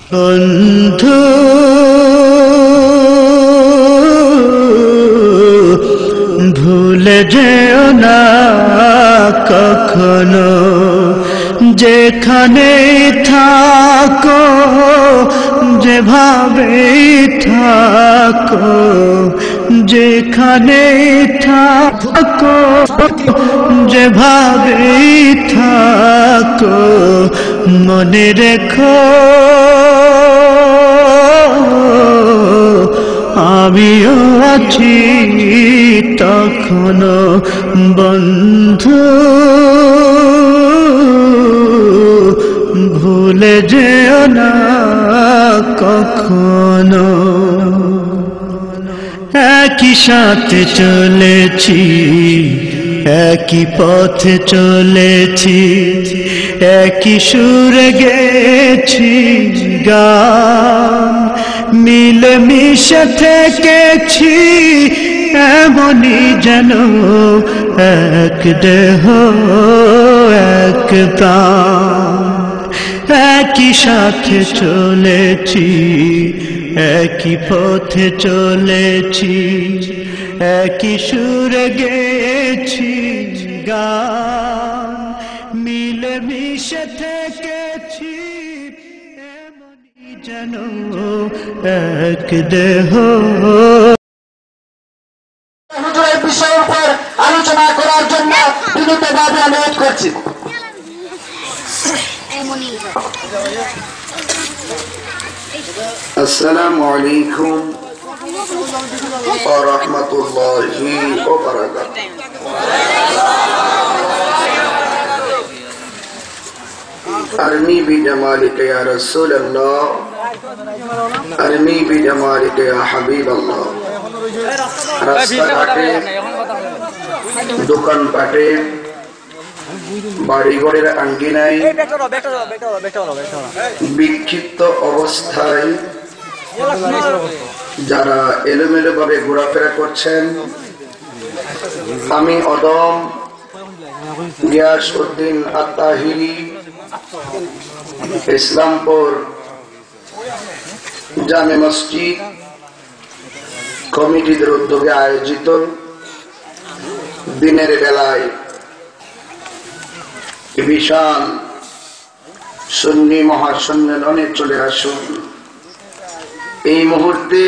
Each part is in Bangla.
বন্ধু ভুলে যেও না কখনো, যেখানে থাকো যেভাবে থাকো, যেখানে থাকো যেভাবে থাকো, মনে রেখো আমিও আছি তখনো। বন্ধু ভুলে যেও না কখনো। একই সাথে চলেছি, একই পথে চলেছি, একই সুরে গেছি গান, মিলে মিশে থেকেছি এমনই যেন এক দেহ এক প্রাণ। একই সাথে চলেছি, একই পথে চলেছি, একই সুরে গেছি গান, মিলে মিশে থেকেছি এমনই যেন এক দেহ। হুজুরের বিষয়ের উপর আলোচনা করার জন্য বিনীতভাবে অনুরোধ করছি। আসসালামু আলাইকুম ওয়া রাহমাতুল্লাহি ওয়া বারাকাতুহু। আরনি বিজামালিকা ইয়া রাসূলুল্লাহ, আরনি বিজামালিকা ইয়া হাবিবাল্লাহ। রাস্তাঘাটে, দোকানপাটে, বাড়িঘরের আঙ্গিনায় বিক্ষিপ্ত অবস্থায় যারা এলোমেলো ভাবে ঘোরাফেরা করছেন, আমি অদম গিয়াসউদ্দিন আত-তাহিরি ইসলামপুর জামে মসজিদ কমিটিদের উদ্যোগে আয়োজিত দিনের বেলায় বিশাল সুন্নি মহাসম্মেলনে চলে আসুন। এই মুহূর্তে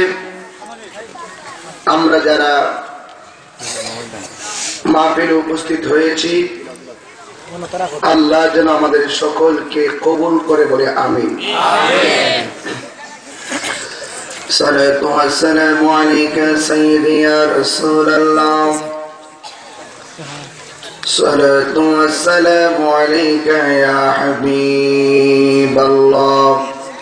আমরা যারা মাহফিলে উপস্থিত হয়েছি, আল্লাহ যেন আমাদের সকলকে কবুল করে বলে আমিন। সালাতু ওয়াস সালামু আলাইকা সাইয়্যিদি ইয়া রাসূলুল্লাহ, الصلاة والسلام عليك يا حبيب الله،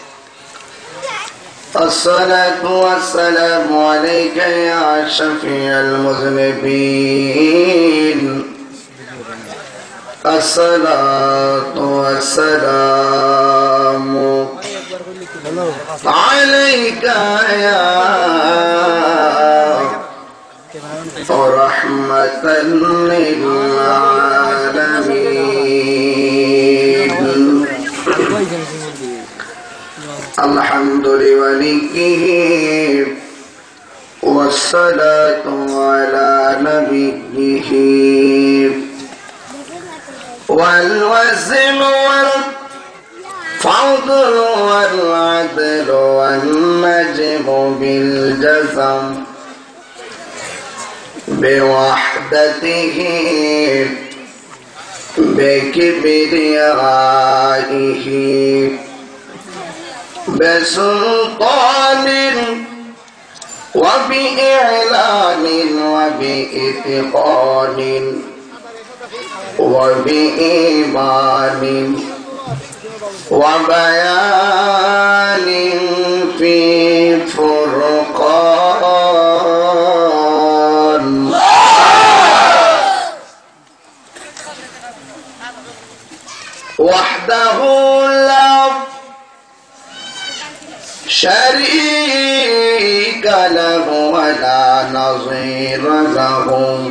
الصلاة والسلام عليك يا شفيع المذنبين، الصلاة والسلام عليك يا ورحمة للعالمين. الحمد لوليه والصلاة على نبيه، والوزن والفضل والعدل والنجم بالجزم بوحدته بكبريائه بسلطان وبإعلان وبإتقان وبإيمان وبيان في فرقان. وحده لا شريك له ولا نظير له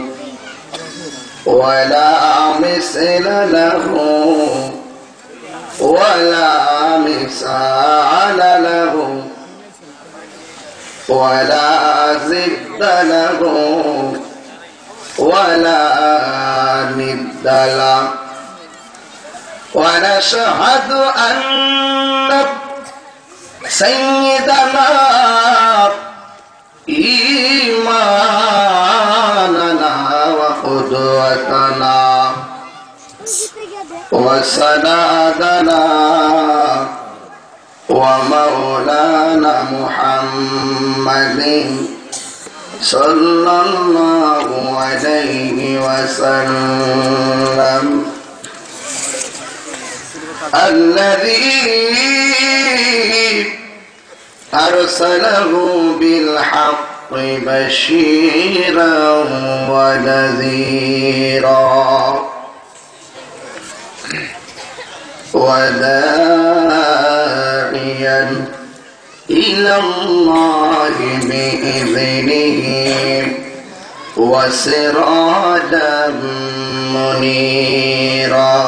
ولا مثل له ولا مثال ولا ضد له ولا ند له ونشهد أن سيدنا إيماننا وقدوتنا وسندنا ومولانا محمد صلى الله عليه وسلم الذي أرسله بالحق بشيرا ونذيرا وداعيا إلى الله بإذنه وسراجا منيرا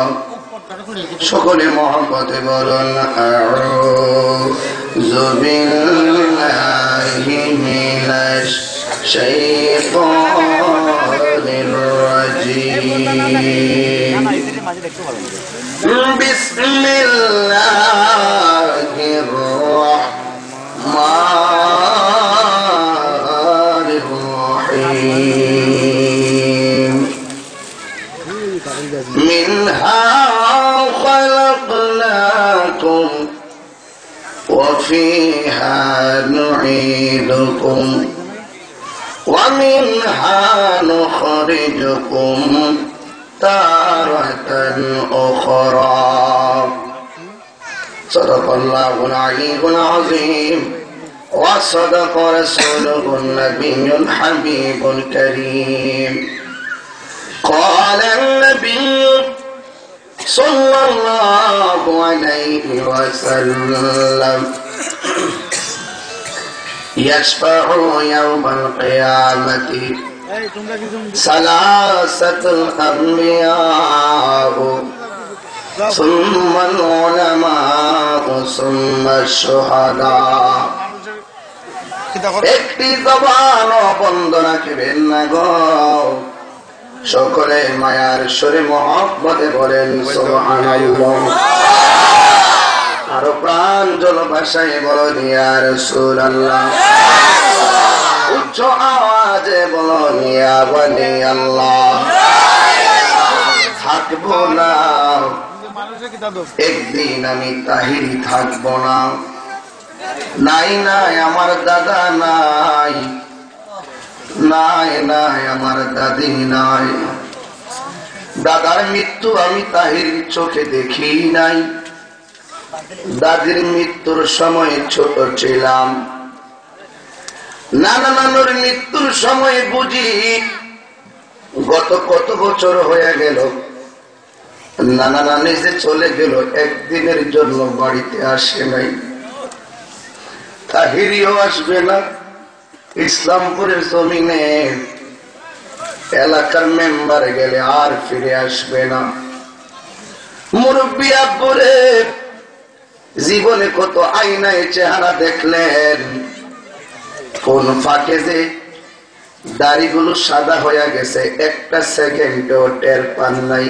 সকলে মহব্বতে বলুন আউযু বিল্লাহি মিনাশ শাইতানির রাজীম বিসমিল্লাহির রাহমানির রাহিম মিনহা خلقناكم وفيها نعيدكم ومنها نخرجكم تارة أخرى صدق الله العلي العظيم وصدق رسوله النبي الحبيب الكريم قال النبي صلى الله عليه وسلم يشفع يوم القيامة ثلاثة الأنبياء ثم العلماء ثم الشهداء একটি জবান বন্ধ রাখবেন না গো সকলে মায়ার সুরে মহব্বতে বলেন সুবহানাল্লাহ আরো প্রাঞ্জল ভাষায় বলেন ইয়া রাসূলুল্লাহ উচ্চ আওয়াজে বলেন ইয়া ওয়ালি আল্লাহ থাকবো না একদিন আমি তাহিরি থাকবো না নাই নাই আমার দাদা নাই নাই নাই আমার দাদি নাই দাদার মৃত্যু আমি তাহির চোখে দেখি নাই দাদির মৃত্যুর সময় ছোট ছিলাম নানা নানুর মৃত্যুর সময় বুঝি গত কত বছর হয়ে গেল নানা নানি যে চলে গেল একদিনের জন্য বাড়িতে আসে নাই তাহিরিও আসবে না ইসলামপুরের জমিনে এলাকার মেম্বার গেলে আর ফিরে আসবে না মুরব্বী আব্বুরে জীবনে কত আয়নায় চেহারা দেখলেন কোন ফাঁকে যে দাড়িগুলো সাদা হয়ে গেছে একটা সেকেন্ডও টের পান নাই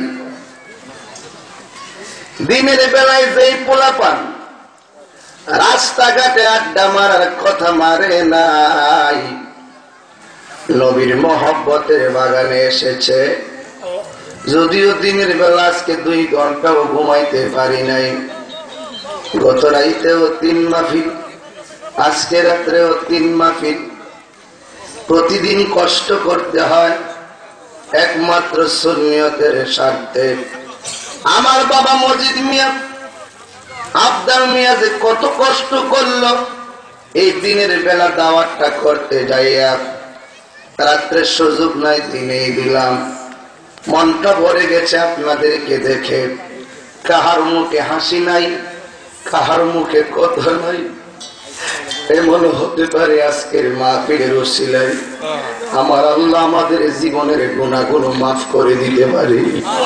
দিনের বেলায় যেই পোলা পান রাস্তাঘাটে আড্ডা মারার কথা মারে নাই নবীর মহব্বতের বাগানে এসেছে যদিও দিনের বেলা আজকে 2 ঘন্টাও ঘুমাইতে পারি নাই গত রাইতেও 3 মাহফিল আজকে রাত্রেও 3 মাহফিল প্রতিদিন কষ্ট করতে হয় একমাত্র সুন্নিয়তের স্বার্থে আমার বাবা মজিদ মিয়া আব্দাল মিয়া যে কত কষ্ট করলো এই দিনের বেলা দাওয়াতটা করতে যাইয়া রাত্রে সুযোগ নাই দিনেই দিলাম মনটা ভরে গেছে আপনাদেরকে দেখে কাহার মুখে হাসি নাই কাহার মুখে কথা নাই এমন হতে পারে আজকের মাহফিলের ওসিলায় আমার আল্লাহ আমাদের জীবনের গুনাহগুলো মাফ করে দিতে পারে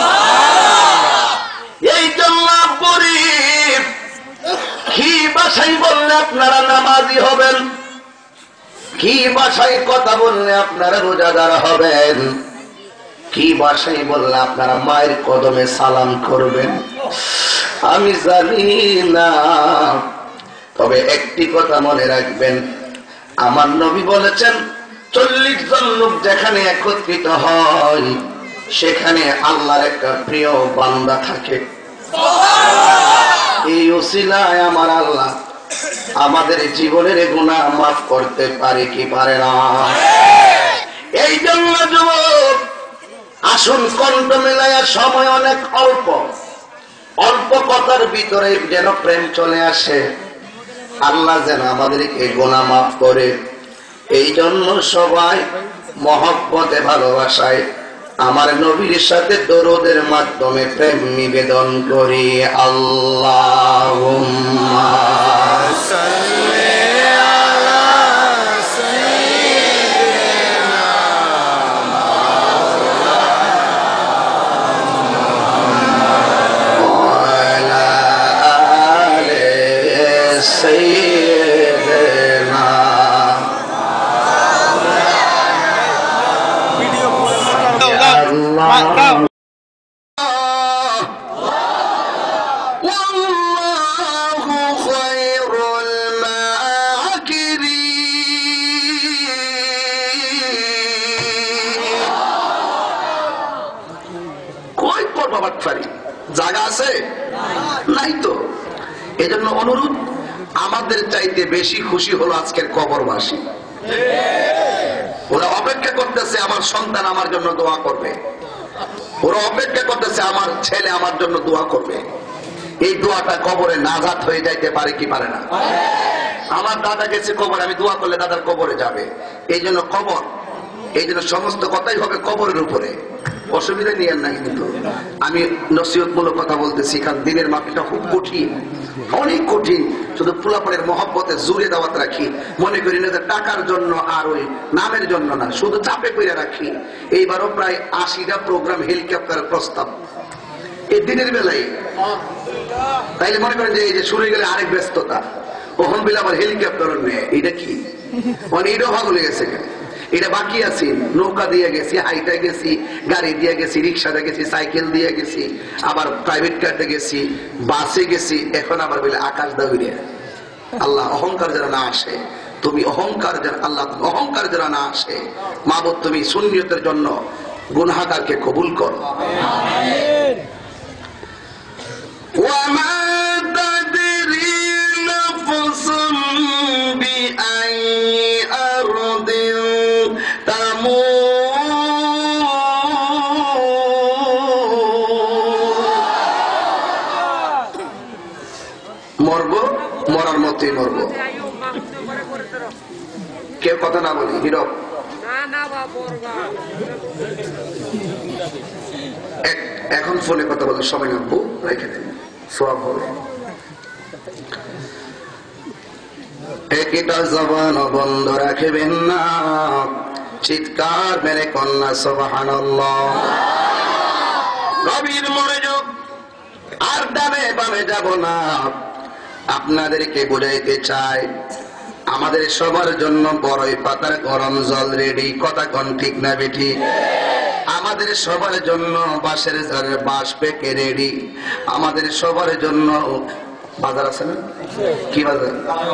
এই জন্য কি ভাষায় বললে আপনারা নামাজি হবেন কি ভাষায় কথা বললে আপনারা রোজাদার হবেন, কি ভাষায় বললে আপনারা মায়ের কদমে সালাম করবেন আমি জানি না। তবে একটি কথা মনে রাখবেন, আমার নবী বলেছেন 40 জন লোক যেখানে একত্রিত হয় সেখানে আল্লাহর একটা প্রিয় বান্দা থাকে। এই উসিলায় আমার আল্লাহ আমাদের জীবনের গুনাহ মাফ করতে পারে কি পারে না? এই জন্য যুবক আসুন কণ্ঠ মেলায়া, সময় অনেক অল্প, অল্প কথার ভিতরে যেন প্রেম চলে আসে, আল্লাহ যেন আমাদেরকে গুনাহ মাফ করে। এই জন্য সবাই মহব্বতে ভালোবাসায় আমার নবীর সাথে দরুদের মাধ্যমে প্রেম নিবেদন করি। আল্লাহুম্মা সাল্লি আলা সাইয়্যিদিনা মুহাম্মাদ ওয়া আলা আলি সাইয়্যিদিনা। জায়গা আছে নাই তো? এজন্য অনুরোধ, আমাদের চাইতে বেশি খুশি হলো আজকের কবরবাসী। ওরা অপেক্ষা করতেছে আমার সন্তান আমার জন্য দোয়া করবে, ওরা অপেক্ষা করতেছে আমার ছেলে আমার জন্য দোয়া করবে। এই দোয়াটা কবরে নাজাত হয়ে যাইতে পারে কি পারে না? আমার দাদা গেছে কবরে, আমি দোয়া করলে দাদার কবরে যাবে। এই জন্য কবর, এই জন্য সমস্ত কথাই হবে কবরের উপরে। অসুবিধা নিয়ে না, কিন্তু আমি নসিহতমূলক কথা বলতেছি, কারণ দিনের মাপিটা খুব কঠিন, অনেক কঠিন। শুধু পোলাপানের মহব্বতে জুড়ে দাওয়াত রাখি, মনে করি না যে টাকার জন্য আর ওই নামের জন্য না, শুধু চাপে করে রাখি। এইবারও প্রায় 80টা প্রোগ্রাম হেলিকপ্টারের প্রস্তাব এই দিনের বেলায়। তাইলে মনে করেন যে এই যে শুরু গেলে আরেক ব্যস্ততা, ওখান বেলা আবার হেলিকপ্টার নেয়, এটা কি মানে এটাও ভাগ হয়ে গেছে। এটা বাকি আছি, নৌকা দিয়ে গেছি, হাইটা গেছি, গাড়ি দিয়ে গেছি, রিক্সাতে গেছি, সাইকেল দিয়ে গেছি, আবার প্রাইভেট কারে গেছি, বাসে গেছি, এখন আবার বলে আকাশ দাউরে। আল্লাহ অহংকার যেন না আসে, তুমি অহংকার যেন, আল্লাহ অহংকার যেন না আসে। মাবুদ তুমি সুন্নিয়তের জন্য গুনাহগারকে কবুল করো। ওয়ামা তাদরি নাফসুন বিআই আরদিন মরব, মরার মতোই মরব, কেউ কথা না বলি। হিরক এখন ফোনে কথা বলার সময় নামবো, রেখে দেন, সব হবে। একটা জবান বন্ধ রাখবেন না, চিৎকার মেরে কন্যা সুবহানাল্লাহ। গভীর মনোযোগ, আর ডানে বামে যাব না। আপনাদেরকে বুঝাইতে চাই, আমাদের সবার জন্য বড়ই পাতার গরম জল রেডি। কথা কোন ঠিক না বেঠি? আমাদের সবার জন্য বাঁশের ঝাড়ের বাঁশ পেকে রেডি। আমাদের সবার জন্য বাজার আছে না, কি বাজার?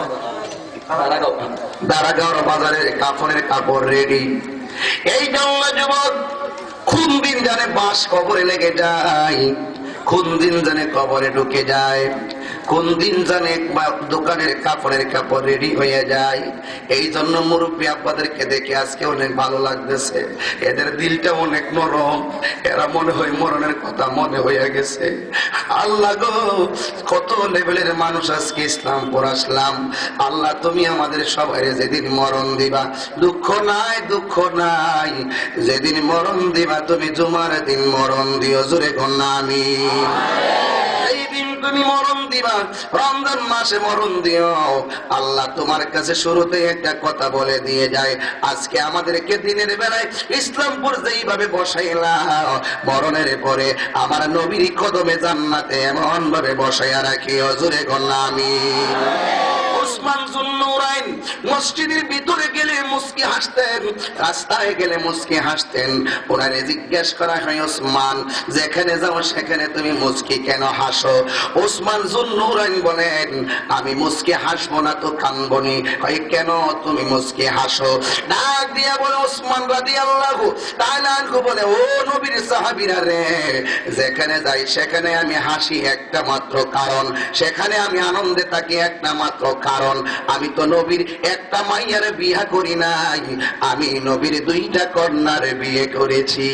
দারাগাঁওর বাজারের কাপড়ের কাপড় রেডি। এই জন্য যুবক, কোন দিন জানে বাঁশ কবরে লেগে যায়, কোন দিন জানে কবরে ঢুকে যায়, কোন দিন জানে দোকানের কাপড়ের কাপড় রেডি হয়ে যায়। এই জন্য মুরব্বী আব্বাদেরকে দেখে আজকে অনেক ভালো লাগতেছে। এদের দিলটা অনেক নরম, এরা মনে হয় মরণের কথা মনে হয়ে গেছে। আল্লাহ গো, কত লেভেলের মানুষ আজকে ইসলামপুর আসলাম। আল্লাহ তুমি আমাদের সবাই যেদিন মরণ দিবা, দুঃখ নাই দুঃখ নাই, যেদিন মরণ দিবা তুমি জুমার দিন মরণ দিও, জোরে কন্যা আমিন। এই দিন তুমি মরণ দিবা, রমজান মাসে মরণ দিও। আল্লাহ তোমার কাছে শুরুতে একটা কথা বলে দিয়ে যায়, আজকে আমাদেরকে দিনের বেলায় ইসলামপুর যেইভাবে বসাইলা, মরণের পরে আমার নবীর কদমে জান্নাতে এমন ভাবে বসাইয়া রাখি, জোরে কন্যা আমিন। ওসমান যুন্নুরাইন মসজিদের ভিতরে গেলে মুস্কি হাসতেন, রাস্তায় গেলে মুস্কি হাসতেন। ওনারে জিজ্ঞেস করা হয়, ওসমান যেখানে যাও সেখানে তুমি মুস্কি কেন হাসো? ওসমান যুন্নুরাইন বলেন, আমি মুস্কি হাসবো না তো কানবো নি। কয় কেন তুমি মুস্কি হাসো? ডাক দিয়া বলে ওসমান রাদিয়াল্লাহু তাআলা আনহু বলে, ও নবীর সাহাবীরা রে, যেখানে যাই সেখানে আমি হাসি একটা মাত্র কারণ, সেখানে আমি আনন্দে থাকি একটা মাত্র কারণ, আমি তো নবীর একটা মাইয়ার বিয়ে করি নাই, আমি নবীর দুইটা কন্যার বিয়ে করেছি।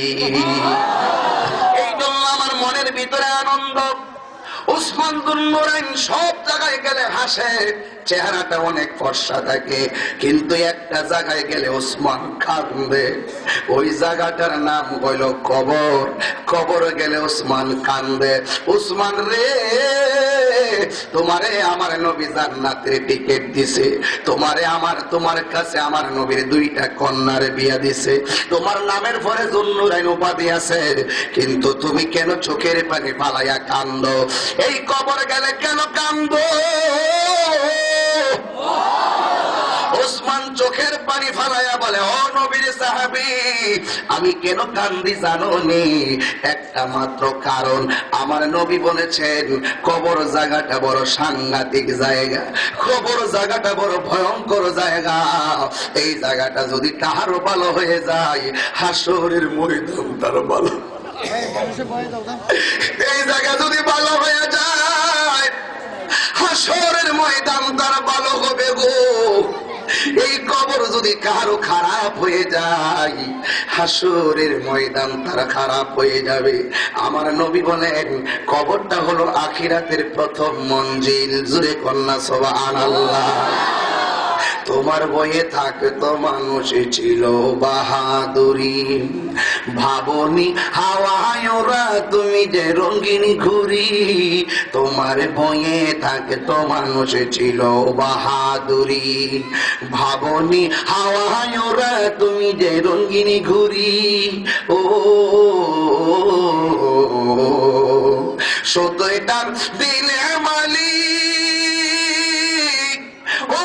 এই জন্য আমার মনের ভিতরে আনন্দ। ওসমান যুন্নুরাইন সব জায়গায় গেলে হাসে, চেহারাটা অনেক ফর্সা থাকে, কিন্তু একটা জায়গায় গেলে ওসমান কান্দে। ওই জায়গাটার নাম হইল কবর। কবরে গেলে ওসমান কান্দে। ওসমান রে, তোমারে আমার নবী জান্নাতের টিকিট দিছে, তোমার কাছে আমার নবীর দুইটা কন্যার বিয়া দিছে, তোমার নামের পরে যুন্নুরাইন উপাধি আছে, কিন্তু তুমি কেন চোখের পানি ফালাইয়া কান্দো? এই কবর গেলে কেন কান্দো? ওসমান চোখের পানি ফালাইয়া বলে, ও নবীর সাহাবী, আমি কেন কান্দি জানো নি? একটা মাত্র কারণ, আমার নবী বলেছেন কবর জায়গাটা বড় সাংঘাতিক জায়গা, কবর জায়গাটা বড় ভয়ঙ্কর জায়গা। এই জায়গাটা যদি কাহারও ভালো হয়ে যায়, হাসরের ময়দান তার ভালো। এই জায়গা যদি ভালো হয়ে যায়, হাসরের ময়দান তার ভালো হবে গো। এই কবর যদি কারো খারাপ হয়ে যায়, হাসরের ময়দান তারা খারাপ হয়ে যাবে। আমার নবী বলেন কবরটা হলো আখিরাতের প্রথম মঞ্জিল। জোরে কন্যা সুবহানাল্লাহ। তোমার বইয়ে থাকতো মানুষ ছিল বাহাদুরি, ভাবনি হাওয়ায় ওরা তুমি যে রঙিন ঘুরি। তোমার বইয়ে থাকতো মানুষ ছিল বাহাদুরি, ভাবনি হাওয়ায় ওরা তুমি যে রঙিন ঘুরি। ও সততার দিলে মালিক, ও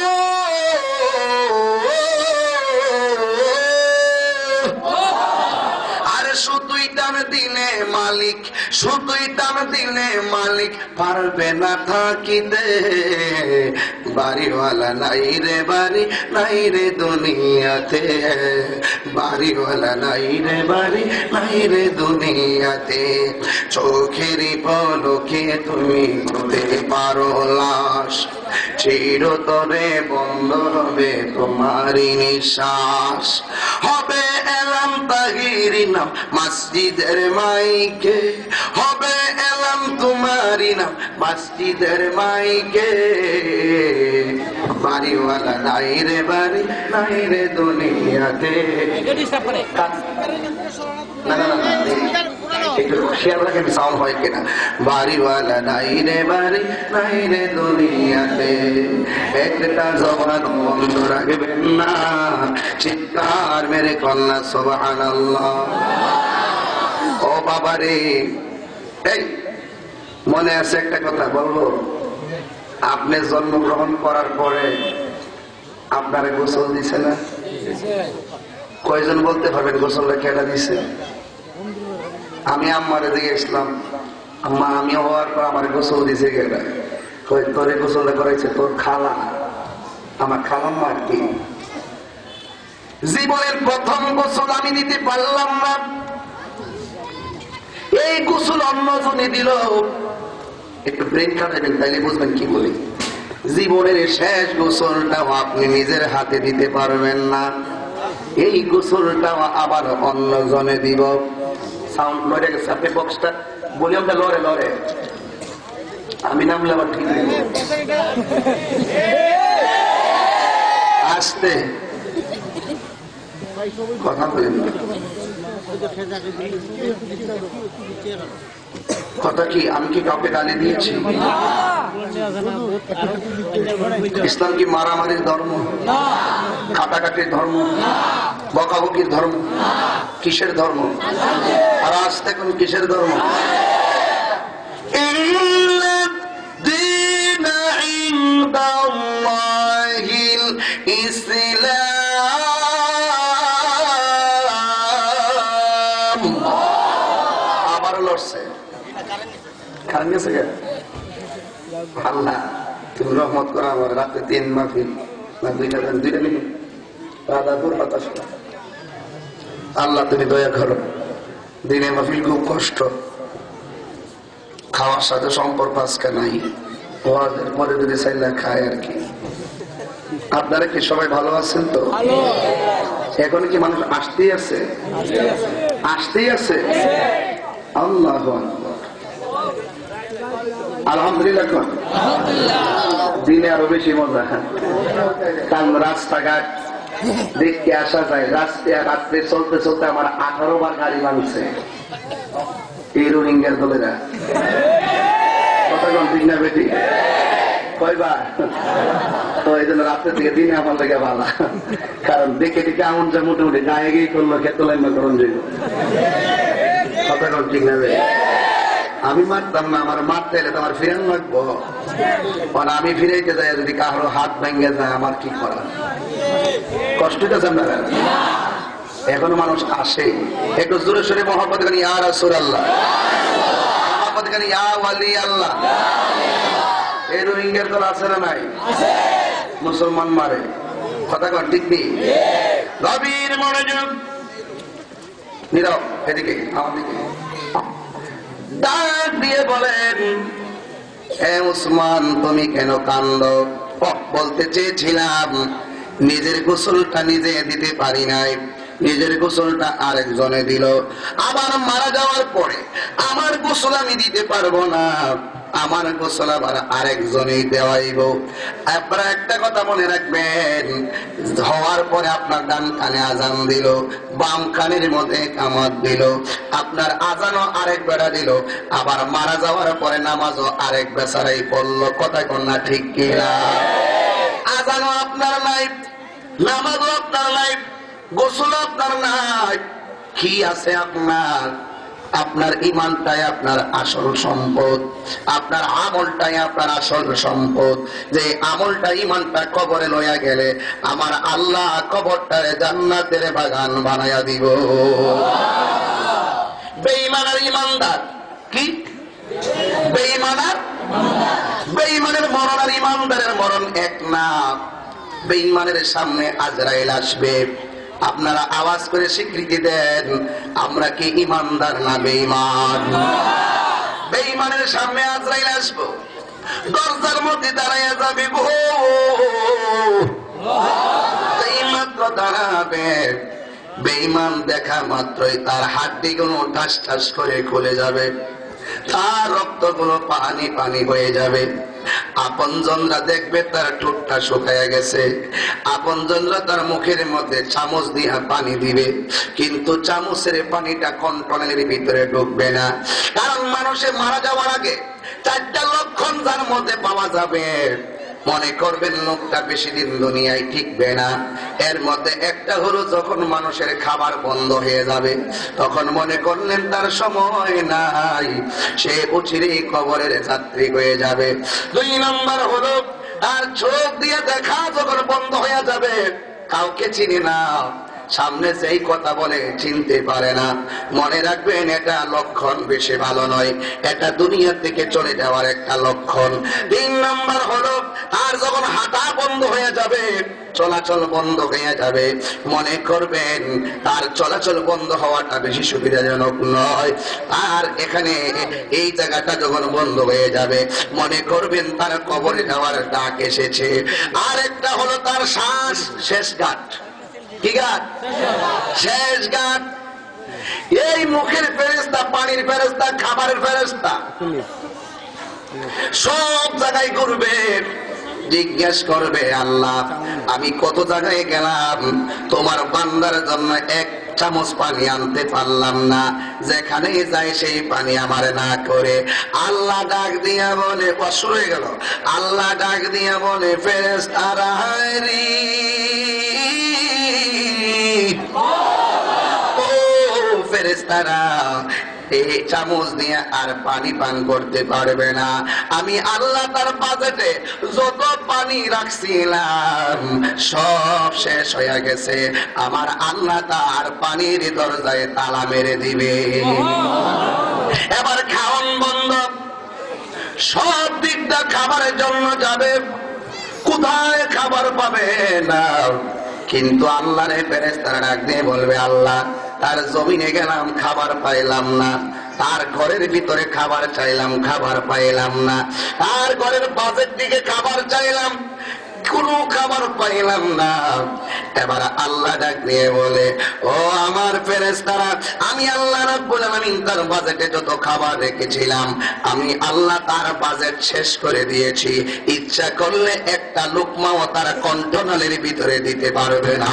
দিলে মালিক, শুধুই দাম দিলে মালিক, পারবে না থাকিতে। বাড়িওয়ালা নাই রে বাড়ি, নাই রে দুনিয়াতে, বাড়িওয়ালা নাই রে বাড়ি, নাই রে দুনিয়াতে। চোখেরই পলকে তুমি হতে পারো লাশ, চিরতরে বন্ধ হবে তোমারই নিঃশ্বাস। হবে এলাম তাহিরি নাম মসজিদের মাইকে, হবে এলাম তোমারই নাম মসজিদের মাইকে। বাড়িওয়ালা নাই রে বাড়ি, নাই রে দুনিয়াতে। একটু খেয়াল রাখেন সাউন্ড হয় কিনা। বাড়িওয়ালা নাই রে বাড়ি, নাই রে দুনিয়াতে। একটা জবান বন্ধ রাখবেন না, চিৎকার মেরে কন্যা সুবহানাল্লাহ। ও বাবা রে, এই মনে আছে একটা কথা বলবো? আপনি জন্মগ্রহণ করার পরে আপনারে গোসল দিছে না? কয়জন বলতে পারবেন গোসলটা কেডা দিছে? আমি আম্মারে দিকে ইসলাম, আম্মা আমি হওয়ার পর আমার গোসল দিছে কেডা? তোরে গোসলটা করাইছে তোর খালা। আমার খালাম্মা কি? জীবনের প্রথম গোসল আমি দিতে পারলাম না, এই গোসল অন্য জনে দিল। একটু ব্রেন খাটাবেন তাইলে বুঝবেন কি বলি। জীবনের শেষ গোসলটাও আপনি নিজের হাতে দিতে পারবেন না, এই গোসলটাও আবার অন্য জনে দিব। সাউন্ড লড়ে গেছে, আপনি বক্সটা ভলিউমটা লড়ে লড়ে, আমি নামলে আবার ঠিক নেই। আসতে কথা বলেন, কথা কি আমি কি কাউকে গালি দিয়েছি? ইসলাম কি মারামারির ধর্ম, কাটাকাটির ধর্ম, বকাবকির ধর্ম? কিসের ধর্ম? আর আজ দেখুন কিসের ধর্ম? ইসলাম খারাপ গেছে গে আল্লাহ তুমি রহমত করো আমার রাতে 3 মাহফিল না 2টা লিখে রাধাপুর 27টা আল্লাহ তুমি দয়া করো দিনে মাহফিল খুব কষ্ট খাওয়ার সাথে সম্পর্ক আজকে নাই ওয়াজের পরে যদি চাইলে খায় আর কি আপনারা কি সবাই ভালো আছেন তো এখন কি মানুষ আসতেই আছে আল্লাহ আলহামদুলিল্লাহ দিনে আরো বেশি মজা কারণ রাস্তাঘাট দেখতে আসা যায় রাত্রে চলতে চলতে আমার 18 বার গাড়ি ভাঙছে এই রোহিঙ্গার দলেরা কথা কম ঠিক না বেটি কয়বার তো এই জন্য রাত্রে থেকে দিনে আমার লেগে ভালো কারণ দেখে দেখে এমন যে মোটামুটি গায়ে গিয়ে করলো ক্ষেত্র লাইন করণ যাইব কথা কম ঠিক না বেটি আমি মারতাম না আমার মারতে এলে তো আমার ফিরান লাগবো আমি ফিরাইতে যাই যদি কারো হাত ভেঙে যায় আমার কি করা কষ্ট আছে আপনারা এখনো মানুষ আসে একটু জোরে সোরে মহব্বত করেন ইয়া রাসূলুল্লাহ মহব্বত করেন ইয়া ওয়ালি আল্লাহ এই রোহিঙ্গার দল আছে না নাই মুসলমান মারে কথা কন ঠিক নেই গভীর মনোযোগ নীরব এদিকে আমার দিকে ডাক দিয়ে বলেন হে উসমান তুমি কেন কান্দো বলতে চেয়েছিলাম নিজের গোসলটা নিজে দিতে পারি নাই নিজের গোসলটা আরেকজনে দিল আবার মারা যাওয়ার পরে আমার গোসল আমি দিতে পারবো না আমার গোসল আবার আরেকজনেই দেওয়াইব আপনারা একটা কথা মনে রাখবেন হওয়ার পরে আপনার ডান কানে আজান দিল বাম কানের মধ্যে কামাত দিল আপনার আজানও আরেক বেড়া দিল আবার মারা যাওয়ার পরে নামাজও আরেক বেচারাই পড়লো কথা কন্যা ঠিক কিনা আজানও আপনার নাই নামাজও আপনার নাই গোসল আপনার নাই কি আছে আপনার আপনার ইমানটাই আপনার আসল সম্পদ আপনার আমলটাই আপনার আসল সম্পদ যে আমলটা ইমানটা কবরে লইয়া গেলে আমার আল্লাহ কবরটারে জান্নাতের বাগান বানায়া দিব বেঈমান আর ইমানদার কি বেঈমানের মরণ আর ইমানদারের মরণ এক না বেঈমানের সামনে আজরাইল আসবে আপনারা আওয়াজ করে স্বীকৃতি দেন আমরা কি ইমানদার না বেঈমান বেঈমানের সামনে আজরাইল আসবো দরজার মধ্যে দাঁড়াইয়া যাবে মাত্র দাঁড়াবে বেঈমান দেখা মাত্রই তার হাড্ডিগুলো ঠাস ঠাস করে খুলে যাবে তার রক্তগুলো পানি পানি হয়ে যাবে আপনজনরা দেখবে তার ঠোঁটটা শুকায়া গেছে আপনজনরা তার মুখের মধ্যে চামচ দিয়ে পানি দিবে কিন্তু চামচের পানিটা কন্ট্রোলের ভিতরে ঢুকবে না কারণ মানুষে মারা যাওয়ার আগে 4টা লক্ষণ যার মধ্যে পাওয়া যাবে মনে করবেন লোকটা বেশি দিন দুনিয়ায় টিকবে না এর মধ্যে একটা হলো যখন মানুষের খাবার বন্ধ হয়ে যাবে তখন মনে করলেন তার সময় নাই সে অচিরেই কবরের যাত্রী হয়ে যাবে 2 নাম্বার হলো তার চোখ দিয়ে দেখা যখন বন্ধ হয়ে যাবে কাউকে চিনি না সামনে যেই কথা বলে চিনতে পারে না মনে রাখবেন এটা লক্ষণ বেশি ভালো নয় এটা দুনিয়া থেকে চলে যাওয়ার একটা লক্ষণ 3 নাম্বার হলো আর যখন হাঁটা বন্ধ হয়ে যাবে চলাচল বন্ধ হয়ে যাবে মনে করবেন তার চলাচল বন্ধ হওয়াটা বেশি সুবিধাজনক নয় আর এখানে এই জায়গাটা যখন বন্ধ হয়ে যাবে মনে করবেন তার কবরে যাওয়ার ডাক এসেছে আর একটা হলো তার শ্বাস শেষ ঘাট কি ঘাট শেষ ঘাট এই মুখের ফেরেশতা পানির ফেরেশতা খাবারের ফেরেশতা সব জায়গায় ঘুরবে জিজ্ঞেস করবে আল্লাহ আমি কত জায়গায় গেলাম তোমার বান্দার জন্য 1 চামচ পানি আনতে পারলাম না যেখানে যাই সেই পানি আমার না করে আল্লাহ ডাক দিয়া বলে শুরু হয়ে গেল আল্লাহ ডাক দিয়া বলে ফেরেশতারা রে ও ফেরেশতারা এই চামচ দিয়ে আর পানি পান করতে পারবে না আমি আল্লাহ তার বাজেটে যত পানি রাখছিলাম সব শেষ হয়ে গেছে আমার আল্লাহ তার পানির দরজায় তালা মেরে দিবে এবার খাওয়ান বন্ধ সব দিকটা খাবারের জন্য যাবে, কোথায় খাবার পাবে না। কিন্তু আল্লাহর ফেরেশতারা ডাক দিয়ে বলবে, আল্লাহ তার জমিনে গেলাম খাবার পাইলাম না, তার ঘরের ভিতরে খাবার চাইলাম খাবার পাইলাম না, তার ঘরের বাজেট দিকে খাবার চাইলাম কোনো খাবার পাইলাম না। এবার আল্লাহ ডাক দিয়ে বলে, ও আমার ফেরেশতারা, আমি আল্লাহ রাব্বুল আলামিন তার বাজেটে যত খাবার রেখেছিলাম আমি আল্লাহ তার বাজেট শেষ করে দিয়েছি। ইচ্ছা করলে একটা লুকমাও তার কণ্ঠনালীর ভিতরে দিতে পারবে না।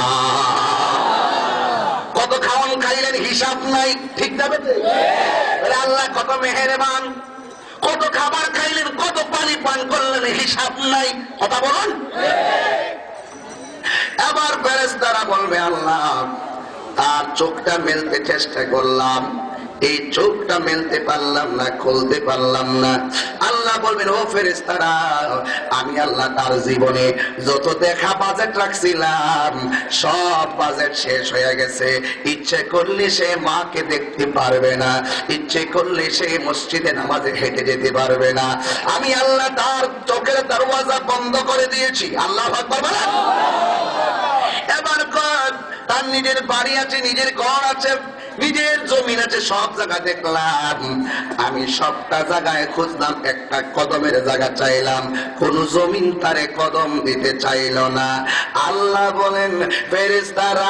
কত খাওয়ান খাইলেন হিসাব নাই, ঠিক যাবে? আল্লাহ কত মেহেরবান, কত খাবার খাইলেন, কত পানি পান করলেন, হিসাব নাই। কথা বলুন। এবার ফেরেশতারা বলবে, আল্লাহ তার চোখটা মেলতে চেষ্টা করলাম, এই চোখটা মেলতে পারলাম না, খুলতে পারলাম না। আল্লাহ বলবেন, ও ফেরেশতারা, আমি আল্লাহ তার জীবনে যত দেখা বাজেট রাখছিলাম সব বাজেট শেষ হয়ে গেছে। ইচ্ছে করলে সে মাকে দেখতে পারবে না, ইচ্ছে করলে সে মসজিদে নামাজে হেঁটে যেতে পারবে না। আমি আল্লাহ তার চোখের দরওয়াজা বন্ধ করে দিয়েছি। আল্লাহু আকবার বলেন। এবার তার নিজের বাড়ি আছে, নিজের ঘর আছে, নিজের জমিন আছে, সব জায়গা দেখলাম, আমি সবটা জায়গায় খুঁজলাম, একটা কদমের জায়গা চাইলাম, কোন জমিন তারে কদম দিতে চাইল না। আল্লাহ বলেন, ফেরেশতারা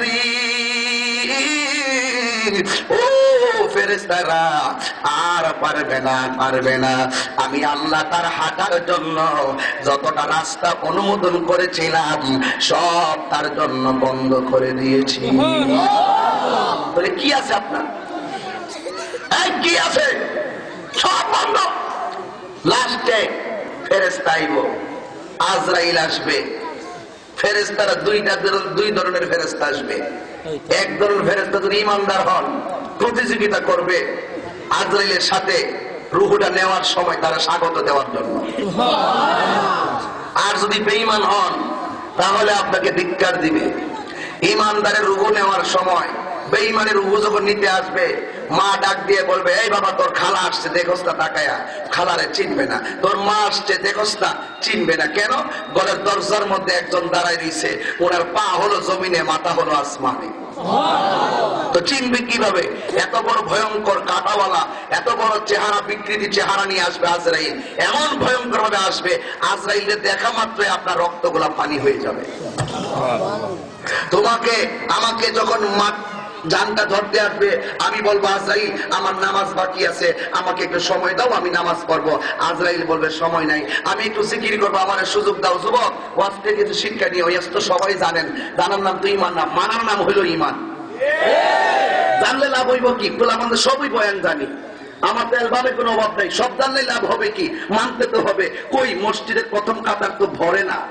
ও ফেরেশতারা আর পারবে না, পারবে না। আমি আল্লাহ তার হাঁটার জন্য যতটা রাস্তা অনুমোদন করেছিলাম সব তার জন্য বন্ধ করে দিয়েছি। বলে কি আছে আপনার, কি আছে? সব বন্ধ। লাস্টে ফেরেশতা আইব, আজরাইল আসবে। ফেরেশতারা দুই ধরনের ফেরেশতা আসবে। এক ধরনের ফেরেশতা যদি ইমানদার হন প্রতিযোগিতা করবে আজরাইলের সাথে রূহটা নেওয়ার সময় তারা স্বাগত দেওয়ার জন্য। আর যদি বেঈমান হন তাহলে আপনাকে ধিক্কার দিবে। ইমানদারের রূহ নেওয়ার সময় বেঈমানের রূহ যখন নিতে আসবে, মা ডাক দিয়ে বলবে, এই বাবা তোর খালা আসছে দেখোস না, তাকায়া খালারে চিনবে না। তোর মা আসছে দেখোস না, চিনবে না। কেন? ঘরের দরজার মধ্যে একজন দাঁড়ায় দিয়েছে, ওনার পা হলো জমিনে, মাথা হলো আসমানে। তো চিনবে কিভাবে? এত বড় ভয়ঙ্কর কাঁটাওয়ালা, এত বড় চেহারা, বিকৃতি চেহারা নিয়ে আসবে আজরাইল। এমন ভয়ঙ্কর ভাবে আসবে, আজরাইলের দেখা মাত্রই আপনার রক্তগুলা পানি হয়ে যাবে। তোমাকে আমাকে যখন জানটা ধরতে আসবে, আমি বলবো, আজরাইল আমার নামাজ বাকি আছে, আমাকে একটু সময় দাও, আমি নামাজ পড়বো। আজরাইল বলবে, সময় নাই, আমি একটু জিকির করবো, আমার সুযোগ দাও। যুবক, ওয়াজ থেকে কিছু শিক্ষা নিয়ে, ওয়াজ তো সবাই জানেন, জানার নাম তো ইমান না, মানার নাম হইল ইমান। জানলে লাভ হইব কি? বলে আমাদের সবই বয়ান জানি, আমাদের অ্যালবামে কোনো অভাব নাই, সব জানলে লাভ হবে কি? মানতে তো হবে। কই মসজিদের প্রথম কাতার তো ভরে না।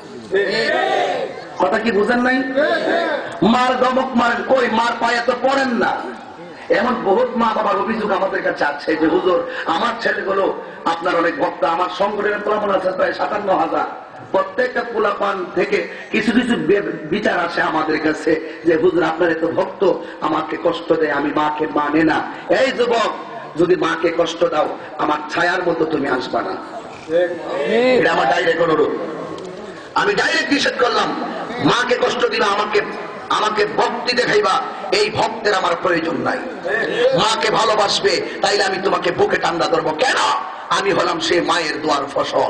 কথা কি বুঝেন নাই? মার দমক মারেন, কই মার পায়ে তো পড়েন না। এমন বহুত মা বাবার অভিযোগ আমাদের কাছে আছে যে, হুজুর আমার ছেলেগুলো আপনার অনেক ভক্ত, আমার সংগঠনের প্রমাণ আছে প্রায় 57,000। প্রত্যেকটা পোলাপান থেকে কিছু কিছু বিচার আসে আমাদের কাছে যে, হুজুর আপনার এত ভক্ত আমাকে কষ্ট দেয়, আমি মাকে মানে না। এই যুবক, যদি মাকে কষ্ট দাও আমার ছায়ার মতো তুমি আসবা না। এটা আমার ডাইরেক্ট অনুরোধ, আমি ডাইরেক্ট নিষেধ করলাম। মাকে কষ্ট দিবা, আমাকে ভক্তি দেখাইবা, এই ভক্তের আমার প্রয়োজন নাই। মাকে ভালোবাসবে, তাইলে আমি তোমাকে বুকে টান্ডা ধরবো। কেন? আমি হলাম সেই মায়ের দোয়ার ফসল।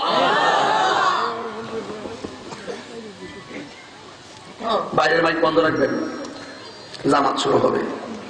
বাইরের মাইক বন্ধ রাখবেন, জামাত শুরু হবে।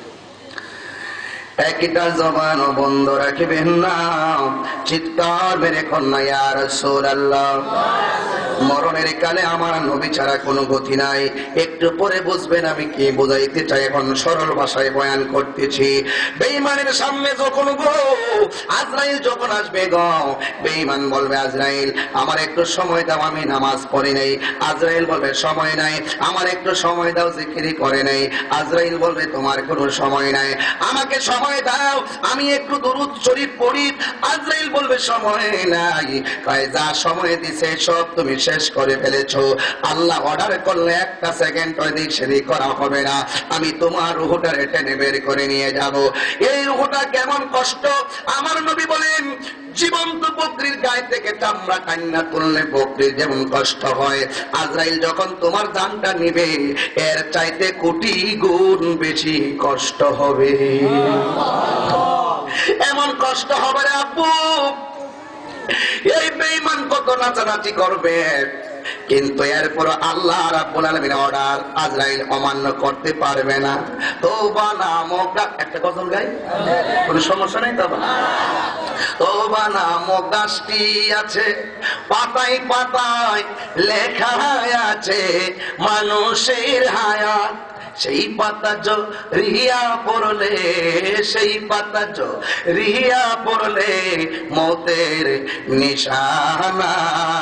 একটা জবান বন্ধ রাখবেন না, চিৎকার মেরে কন্যা ইয়া রাসূলুল্লাহ। মরণের কালে আমার নবী ছাড়া কোনো গতি নাই। একটু পরে বুঝবেন আমি কি বোঝাইতে চাই, এখন সরল ভাষায় বয়ান করতেছি। বেঈমানের সামনে যখন গো আজরাইল যখন আসবে গো, বেঈমান বলবে, আজরাইল আমার একটু সময় দাও, আমি নামাজ পড়ি নাই। আজরাইল বলবে, সময় নাই, আমার একটু সময় দাও, জিকির করে নাই। আজরাইল বলবে, তোমার কোনো সময় নাই, আমাকে সময় দাও, আমি একটু দরুদ শরীফ পড়ি। আজরাইল বলবে, সময় নাই। কয় যা সময় দিছে সব তুমি শেষ করে ফেলেছো। আল্লাহ অর্ডার করলে একটা সেকেন্ড ওইদিক সেদিক করা হবে না, আমি তোমার রূহটারে টেনে বের করে নিয়ে যাব। এই রূহটা কেমন কষ্ট, আমার নবী বলেন জীবন্ত বকরির গায়ে থেকে চামড়া টান্না তুললে বকরির যেমন কষ্ট হয়, আজরাইল যখন তোমার জানটা নিবে এর চাইতে কোটি গুণ বেশি কষ্ট হবে। এমন কষ্ট হবে রে আব্বু, এই বেঈমান কত নাচানাচি করবে, কিন্তু এরপর আল্লাহ রাব্বুল আলামিন অর্ডার আজরাইল অমান্য করতে পারবে না। তওবা নামক একটা গজল গাই, কোনো সমস্যা নেই। তওবা নামক গাছটি আছে, পাতায় পাতায় লেখা আছে মানুষের হায়াত, সেই পাতা রিয়া পড়লে, সেই পাতা রিয়া পড়লে মতের নিশানা,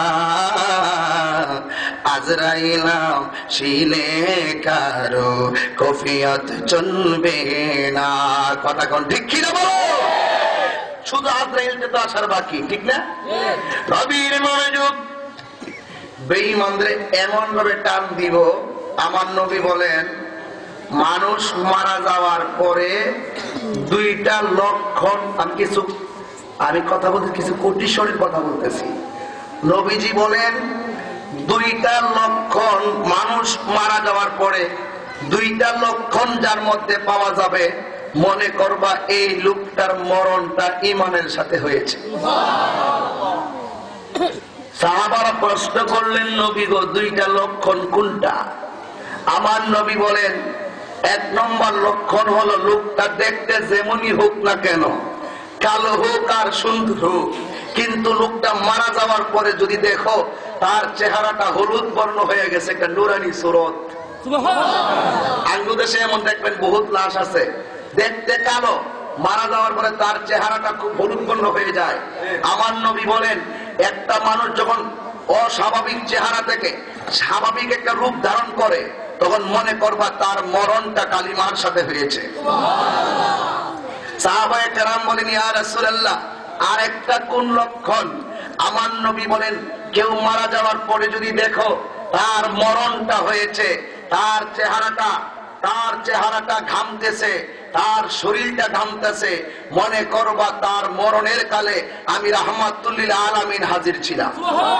আজরাইলাম শিলে কারো কফিয়ত চলবে না। কথা কোন ঠিক কি না বলো? শুধু আজরাইলকে তো আসার বাকি, ঠিক না? নবীর মনোযোগ, বেঈমানদের এমন ভাবে টান দিব, আমার নবী বলেন মানুষ মারা যাওয়ার পরে দুইটা লক্ষণ, আমি কথা বলতে কিছু কোটিশ্বরের কথা বলতেছি। নবীজি বলেন দুইটা লক্ষণ মানুষ মারা যাওয়ার পরে, দুইটা লক্ষণ যার মধ্যে পাওয়া যাবে, মনে করবা এই লোকটার মরণটা ঈমানের সাথে হয়েছে। সাহাবারা প্রশ্ন করলেন নবী গো দুইটা লক্ষণ কোনটা? আমার নবী বলেন এক নম্বর লক্ষণ হলো লোকটা দেখতে যেমনই হোক না কেন, কালো হোক আর সুন্দর হোক, কিন্তু লোকটা মারা যাওয়ার পরে যদি দেখো তার চেহারাটা হলুদ বর্ণ হয়ে গেছে, একটা নুরানি সুরত। বাংলাদেশে এমন দেখবেন বহুত লাশ আছে দেখতে কালো, মারা যাওয়ার পরে তার চেহারাটা খুব হলুদ বর্ণ হয়ে যায়। আমার নবী বলেন একটা মানুষ যখন অস্বাভাবিক চেহারা থেকে স্বাভাবিক একটা রূপ ধারণ করে, তখন মনে করবা তার মরণটা কালিমার সাথে হয়েছে। সাহাবায়ে কেরাম বলেন ইয়া রাসূলুল্লাহ আর একটা কোন লক্ষণ? আমার নবী বলেন কেউ মারা যাওয়ার পরে যদি দেখো তার মরণটা হয়েছে, তার চেহারাটা ঘামতেছে, তার শরীরটা ঘামতেছে, মনে করবা তার মরণের কালে আমি রাহমাতুল লিল আলামিন হাজির ছিলাম।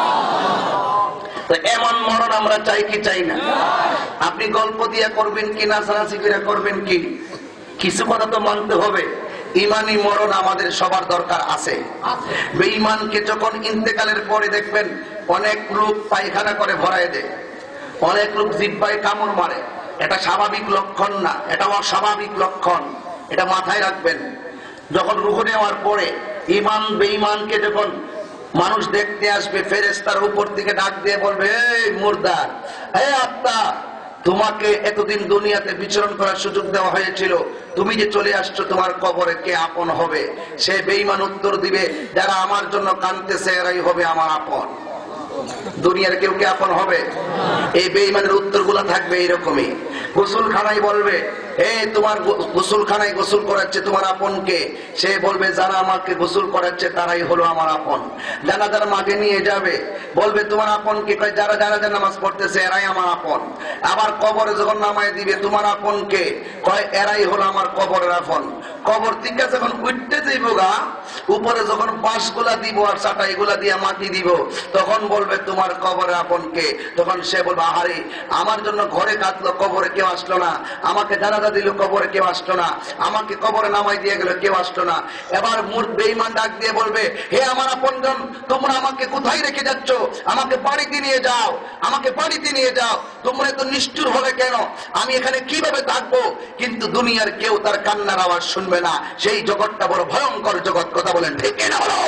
তো এমন মরণ আমরা চাই কি চাই না? আপনি গল্প দিয়ে করবেন কি, নাচানাচি করে করবেন কি, কিছু কথা তো মানতে হবে। ইমানি মরণ আমাদের সবার দরকার আছে। বেঈমানকে যখন ইন্তেকালের পরে দেখবেন অনেক লোক পায়খানা করে ভরায় দেয়, অনেক লোক জিহ্বায় কামড় মারে, এটা স্বাভাবিক লক্ষণ না, এটা অস্বাভাবিক লক্ষণ, এটা মাথায় রাখবেন। যখন রূহ নেওয়ার পরে ইমান বেঈমানকে যখন মানুষ দেখতে আসবে, ফেরেশতার উপর থেকে ডাক দিয়ে বলবে এই মুর্দার, হে আত্মা, তোমাকে এতদিন দুনিয়াতে বিচরণ করার সুযোগ দেওয়া হয়েছিল, তুমি যে চলে আসছো তোমার কবরে কে আপন হবে? সে বেঈমান উত্তর দিবে যারা আমার জন্য কাঁদতেছে এরাই হবে আমার আপন। দুনিয়ার কেউ কে আপন হবে? এই বেঈমানের উত্তরগুলো থাকবে এইরকমই। গোসলখানায় বলবে তোমার গোসলখানায় গোসল করাচ্ছে তোমার আপনকে, সে বলবে যারা আমাকে গোসল করাচ্ছে তারাই হলো আমার আপন। জানাজার মাঠে নিয়ে যাবে, বলবে তোমার আপনকে, যারা জানাজার নামাজ পড়তেছে এরাই আমার আপন। আবার কবরে যখন নামায় দিবে তোমার আপনকে, কয় এরাই হলো আমার কবরের আপন। কবর থেকে যখন উঠতে দিব গা, উপরে যখন বাঁশগুলা দিব আর চাটাইগুলা দিয়ে মাটি দিব, তখন বলবে তোমার কবরের আপনকে। তখন সে বলবে আহারে আমার জন্য ঘরে কাঁদলো, কবরে কেউ আসলো না, আমাকে জানাজা দিল, কবরে কেউ আসলো না, আমাকে কবরে নামাই দিয়ে গেল, কেউ আসলো না। এবার বেঈমান ডাক দিয়ে বলবে হে আমার আপনজন, তোমরা আমাকে কোথায় রেখে যাচ্ছ? আমাকে বাড়িতে নিয়ে যাও, আমাকে বাড়িতে নিয়ে যাও। তোমরা এত নিষ্ঠুর হবে কেন? আমি এখানে কিভাবে থাকবো? কিন্তু দুনিয়ার কেউ তার কান্নার আওয়াজ শুনবে না। সেই জগৎটা বড় ভয়ঙ্কর জগৎ। কথা বলেন ঠিক না বলো?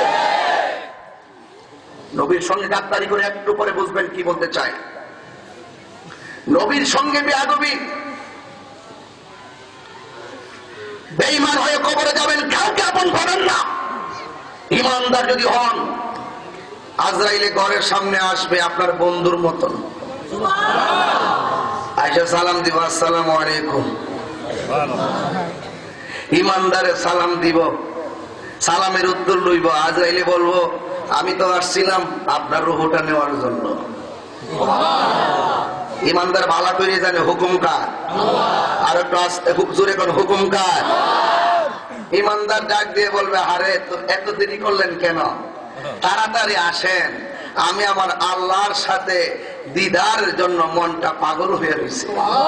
নবীর সঙ্গে গাদ্দারি করে একটু পরে বুঝবেন কি বলতে চাই। নবীর সঙ্গে বেয়াদবি, বেঈমান হয়ে কবরে যাবেন, কাউকে আপন করেন না। ঈমানদার যদি হন, আজরাইলে ঘরের সামনে আসবে আপনার বন্ধুর মতন, আয়েশা সালাম দিব, আসসালামু আলাইকুম। ঈমানদারে সালাম দিব, সালামের উত্তর লইব। আজরাইলে বলবো আমি তো আসছিলাম আপনার রূহটা নেওয়ার জন্য। ইমানদার ভালো করে জানে হুকুম কার, আর একটু আস্তে খুব জোরে কোন হুকুম কার। ইমানদার ডাক দিয়ে বলবে, আরে এত দেরি করলেন কেন, তাড়াতাড়ি আসেন, আমি আমার আল্লাহর সাথে দিদারের জন্য মনটা পাগল হয়ে রয়েছে।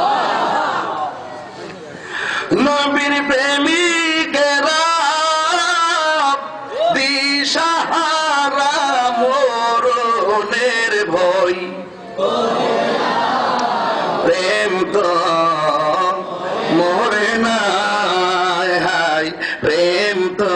নবীর প্রেমিকেরা দিশাহারা মরণের ভয়, প্রেম তো মরে না, হাই প্রেম তো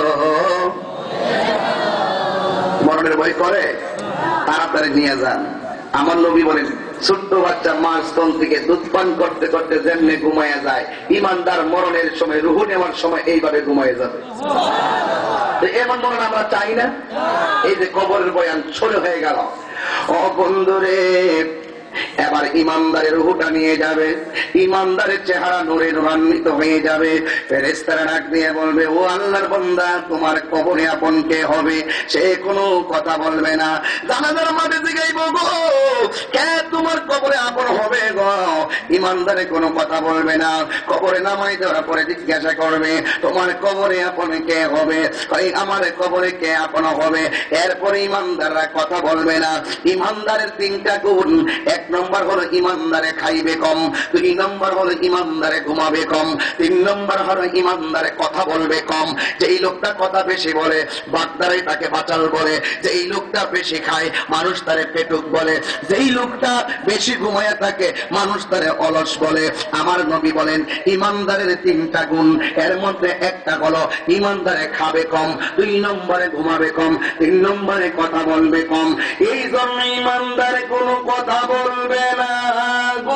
মরণের ভয় করে, তাড়াতাড়ি নিয়ে যান। আমার নবী বলেন, ছোট্ট বাচ্চা মার স্তন থেকে দুধ পান করতে করতে যেমনি ঘুমাইয়া যায়, ইমানদার মরণের সময়, রুহু নেওয়ার সময় এইভাবে ঘুমাইয়া যাবে। এমন মরণ আমরা চাই না। এই যে কবরের বয়ান ছোট হয়ে গেল, ও বন্ধুরে, এবার ইমানদারের রুহুটা নিয়ে যাবে, ইমানদারের চেহারা নূরে নূরান্বিত হয়ে যাবে। ফেরেশতারা ডাক দিয়ে বলবে, ও আল্লাহর বান্দা, তোমার কবরে আপন কে হবে? সে কোনো কথা বলবে না। জানাজার মাঠে জিগাইব, গো কে তোমার কবরে আপন হবে গো? ইমানদারে কোনো কথা বলবে না। কবরে নামাই দেওয়ার পরে জিজ্ঞাসা করবে, তোমার কবরে আপন কে হবে? আমার কবরে কে আপন হবে? এরপরে ইমানদাররা কথা বলবে না। ইমানদারের তিনটা গুণ, এক নম্বর হলো ইমানদারে খাইবে কম, দুই নম্বর হলো ইমানদারে ঘুমাবে কম, তিন নম্বর হলো ইমানদারে কথা বলবে কম। যেই লোকটা কথা বেশি বলে বাগদারে তাকে বাচাল বলে, যেই লোকটা বেশি খায় মানুষ তারে পেটুক বলে, যেই লোকটা বেশি ঘুমায় থাকে মানুষ তারে অলস বলে। আমার নবী বলেন, ইমানদারের তিনটা গুণ, এর মধ্যে একটা হলো ইমানদারে খাবে কম, দুই নম্বরে ঘুমাবে কম, তিন নম্বরে কথা বলবে কম। এই জন্য ইমানদারে কোনো কথা বলবে না গো।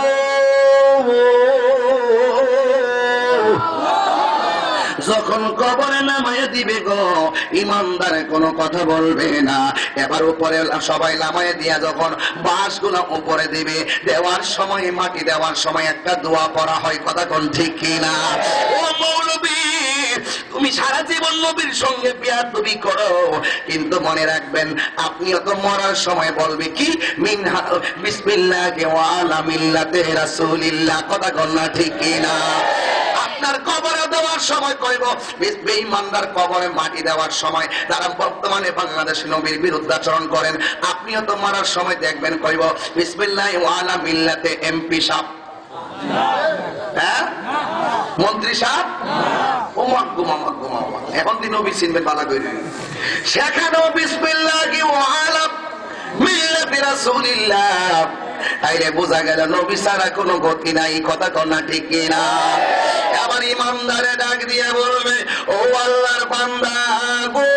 যখন কবরে নামাইয়া দিবে গো, ইমানদারে কোনো কথা বলবে না। এবার উপরে সবাই নামাইয়া দিয়া যখন বাঁশগুলো উপরে দিবে, দেওয়ার সময়, মাটি দেওয়ার সময় একটা দোয়া পড়া হয়, কথা কোন ঠিক কিনা? ও মৌলবী, তুমি সারা জীবন নবীর সঙ্গে বিয়াদবি করো, কিন্তু মনে রাখবেন আপনিও তো মরার সময় বলবে কি, মিনহা বিসমিল্লাহি ওয়া আলা মিল্লাতি রাসূলিল্লাহ, কথা কোন না ঠিক কিনা? আপনার কবরে দেওয়ার সময় কইব, বেঈমানদার কবরে মাটি দেওয়ার সময় তারা বর্তমানে বাংলাদেশ নবীর বিরুদ্ধাচরণ করেন, আপনিও তো মারার সময় দেখবেন কইব বিসমিল্লাহি ওয়া আলা মিল্লাতি এমপি সাহেব, হ্যাঁ মন্ত্রী সাহেব, ও মাগগুমা মাগগুমা। এখন দিন নবী চিনবেন ভালো করে, সেখানেও বিসমিল্লাহি ওয়া আলা মিল্লাতি রাসূলিল্লাহ। তাইলে বোঝা গেল নবী ছাড়া কোনো গতি নাই, কথা কোন না ঠিক কিনা? আবার ইমানদারে ডাক দিয়ে বলবে, ও আল্লাহর বান্দা গো,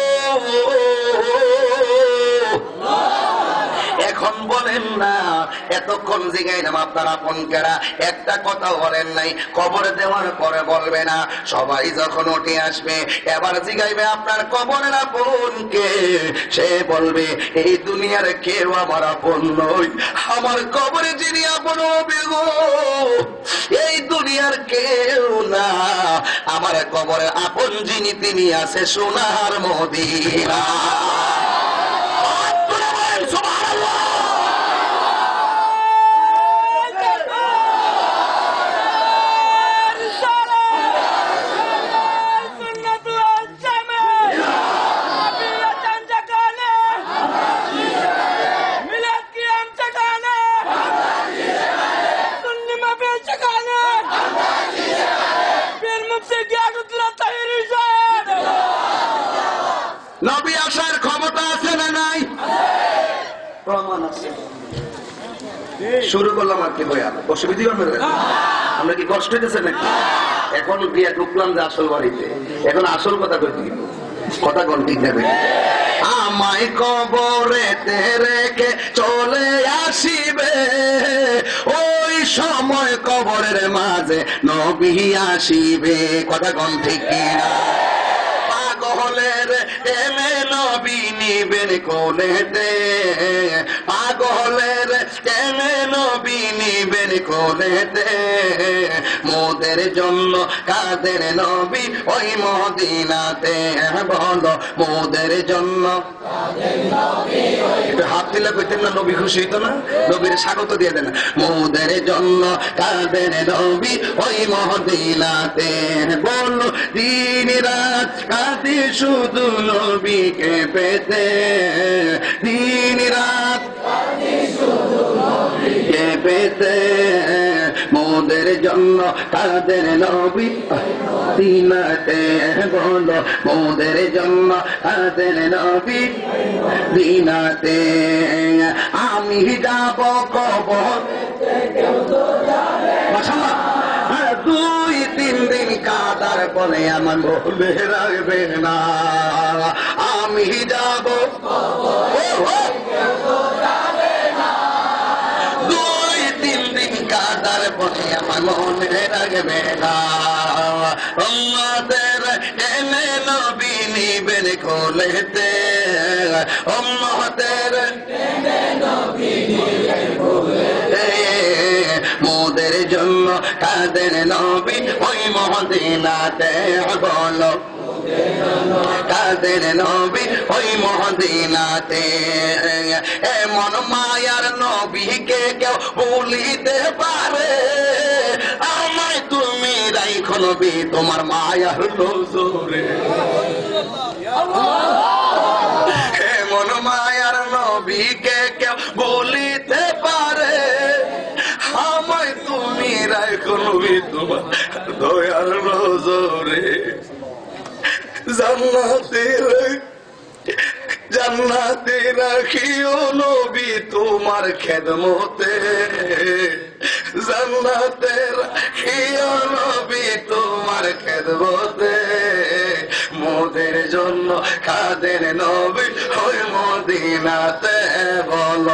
এখন বলেন না, এতক্ষণ জিগাইলাম আপনার আপন কেরা, একটা কথা বলেন নাই। কবরে দেওয়ার পরে বলবে না, সবাই যখন উঠে আসবে এবার জিগাইবে আপনার কবরের আপন কে? সে বলবে, এই দুনিয়ার কেউ আমার আপন নয়, আমার কবরে যিনি আপন হবে গো, এই দুনিয়ার কেউ না, আমার কবরে আপন যিনি তিনি আছে সোনার মদিনা। নবী আসার ক্ষমতা আছে না নাই? প্রমাণ আছে। শুরু করলাম আর কি বয়া, অসুবিধা হবে না? আমরা কি কষ্ট হইতেছে নাকি? এখন গিয়া ঢুকলাম যে আসল বাড়িতে, এখন আসল কথা কইতে দিব, কথা কোন ঠিক যাবে? আমায় কবরেতে রেখে চলে আসিবে, ওই সময় কবরের মাঝে নবী আসিবে, কথা কোন ঠিক কিনা? পাগলের এমে নবী নিবেন কোলেতে, পাগল পাগলের কেনে নবী নিবেন কোলেতে মোদের জন্য কাদের নবী ওই মদিনাতে বলো মোদের জন্য একটু হাত দিলে কইতেন না নবী খুশি হইতো না নবীর স্বাগত দিয়ে দেন মোদের জন্য কাদের নবী ওই মদিনাতে বলো দিন রাত কাঁদে শুধু নবীকে পেতে দিন রাত পেতে মোদের জন্য কাদের নবী দিনাতে বলো মোদের জন্য কাদের নবী দিনাতে আমি যাব কবর দুই তিন দিন কাদার পরে আমার বলে রাখবে না আমি যাব কাদার পথে আমার মনে রাখবে না উম্মতের এনে নবী নিবেন কোলেতে উম্মতের এনে নবী নিবেন কোলেতে মোদের জন্য কাদের নবী ওই মদিনাতে বলো কাদের নবী ওই মদিনাতে এমন মায়ার নবীকে কেউ ভুলিতে পারে আমায় তুমি রাইখো নবী তোমার মায়ার নজরে এমন মায়ার নবীকে কেউ ভুলিতে পারে আমায় তুমি রাইখো নবী তোমার দয়ার নজরে জান্নাতে রাখিও নবী তোমার খেদমতে জান্নাতে রাখিও নবী তোমার খেদমতে মোদের জন্য কাদের নবী ওই মদিনাতে বলো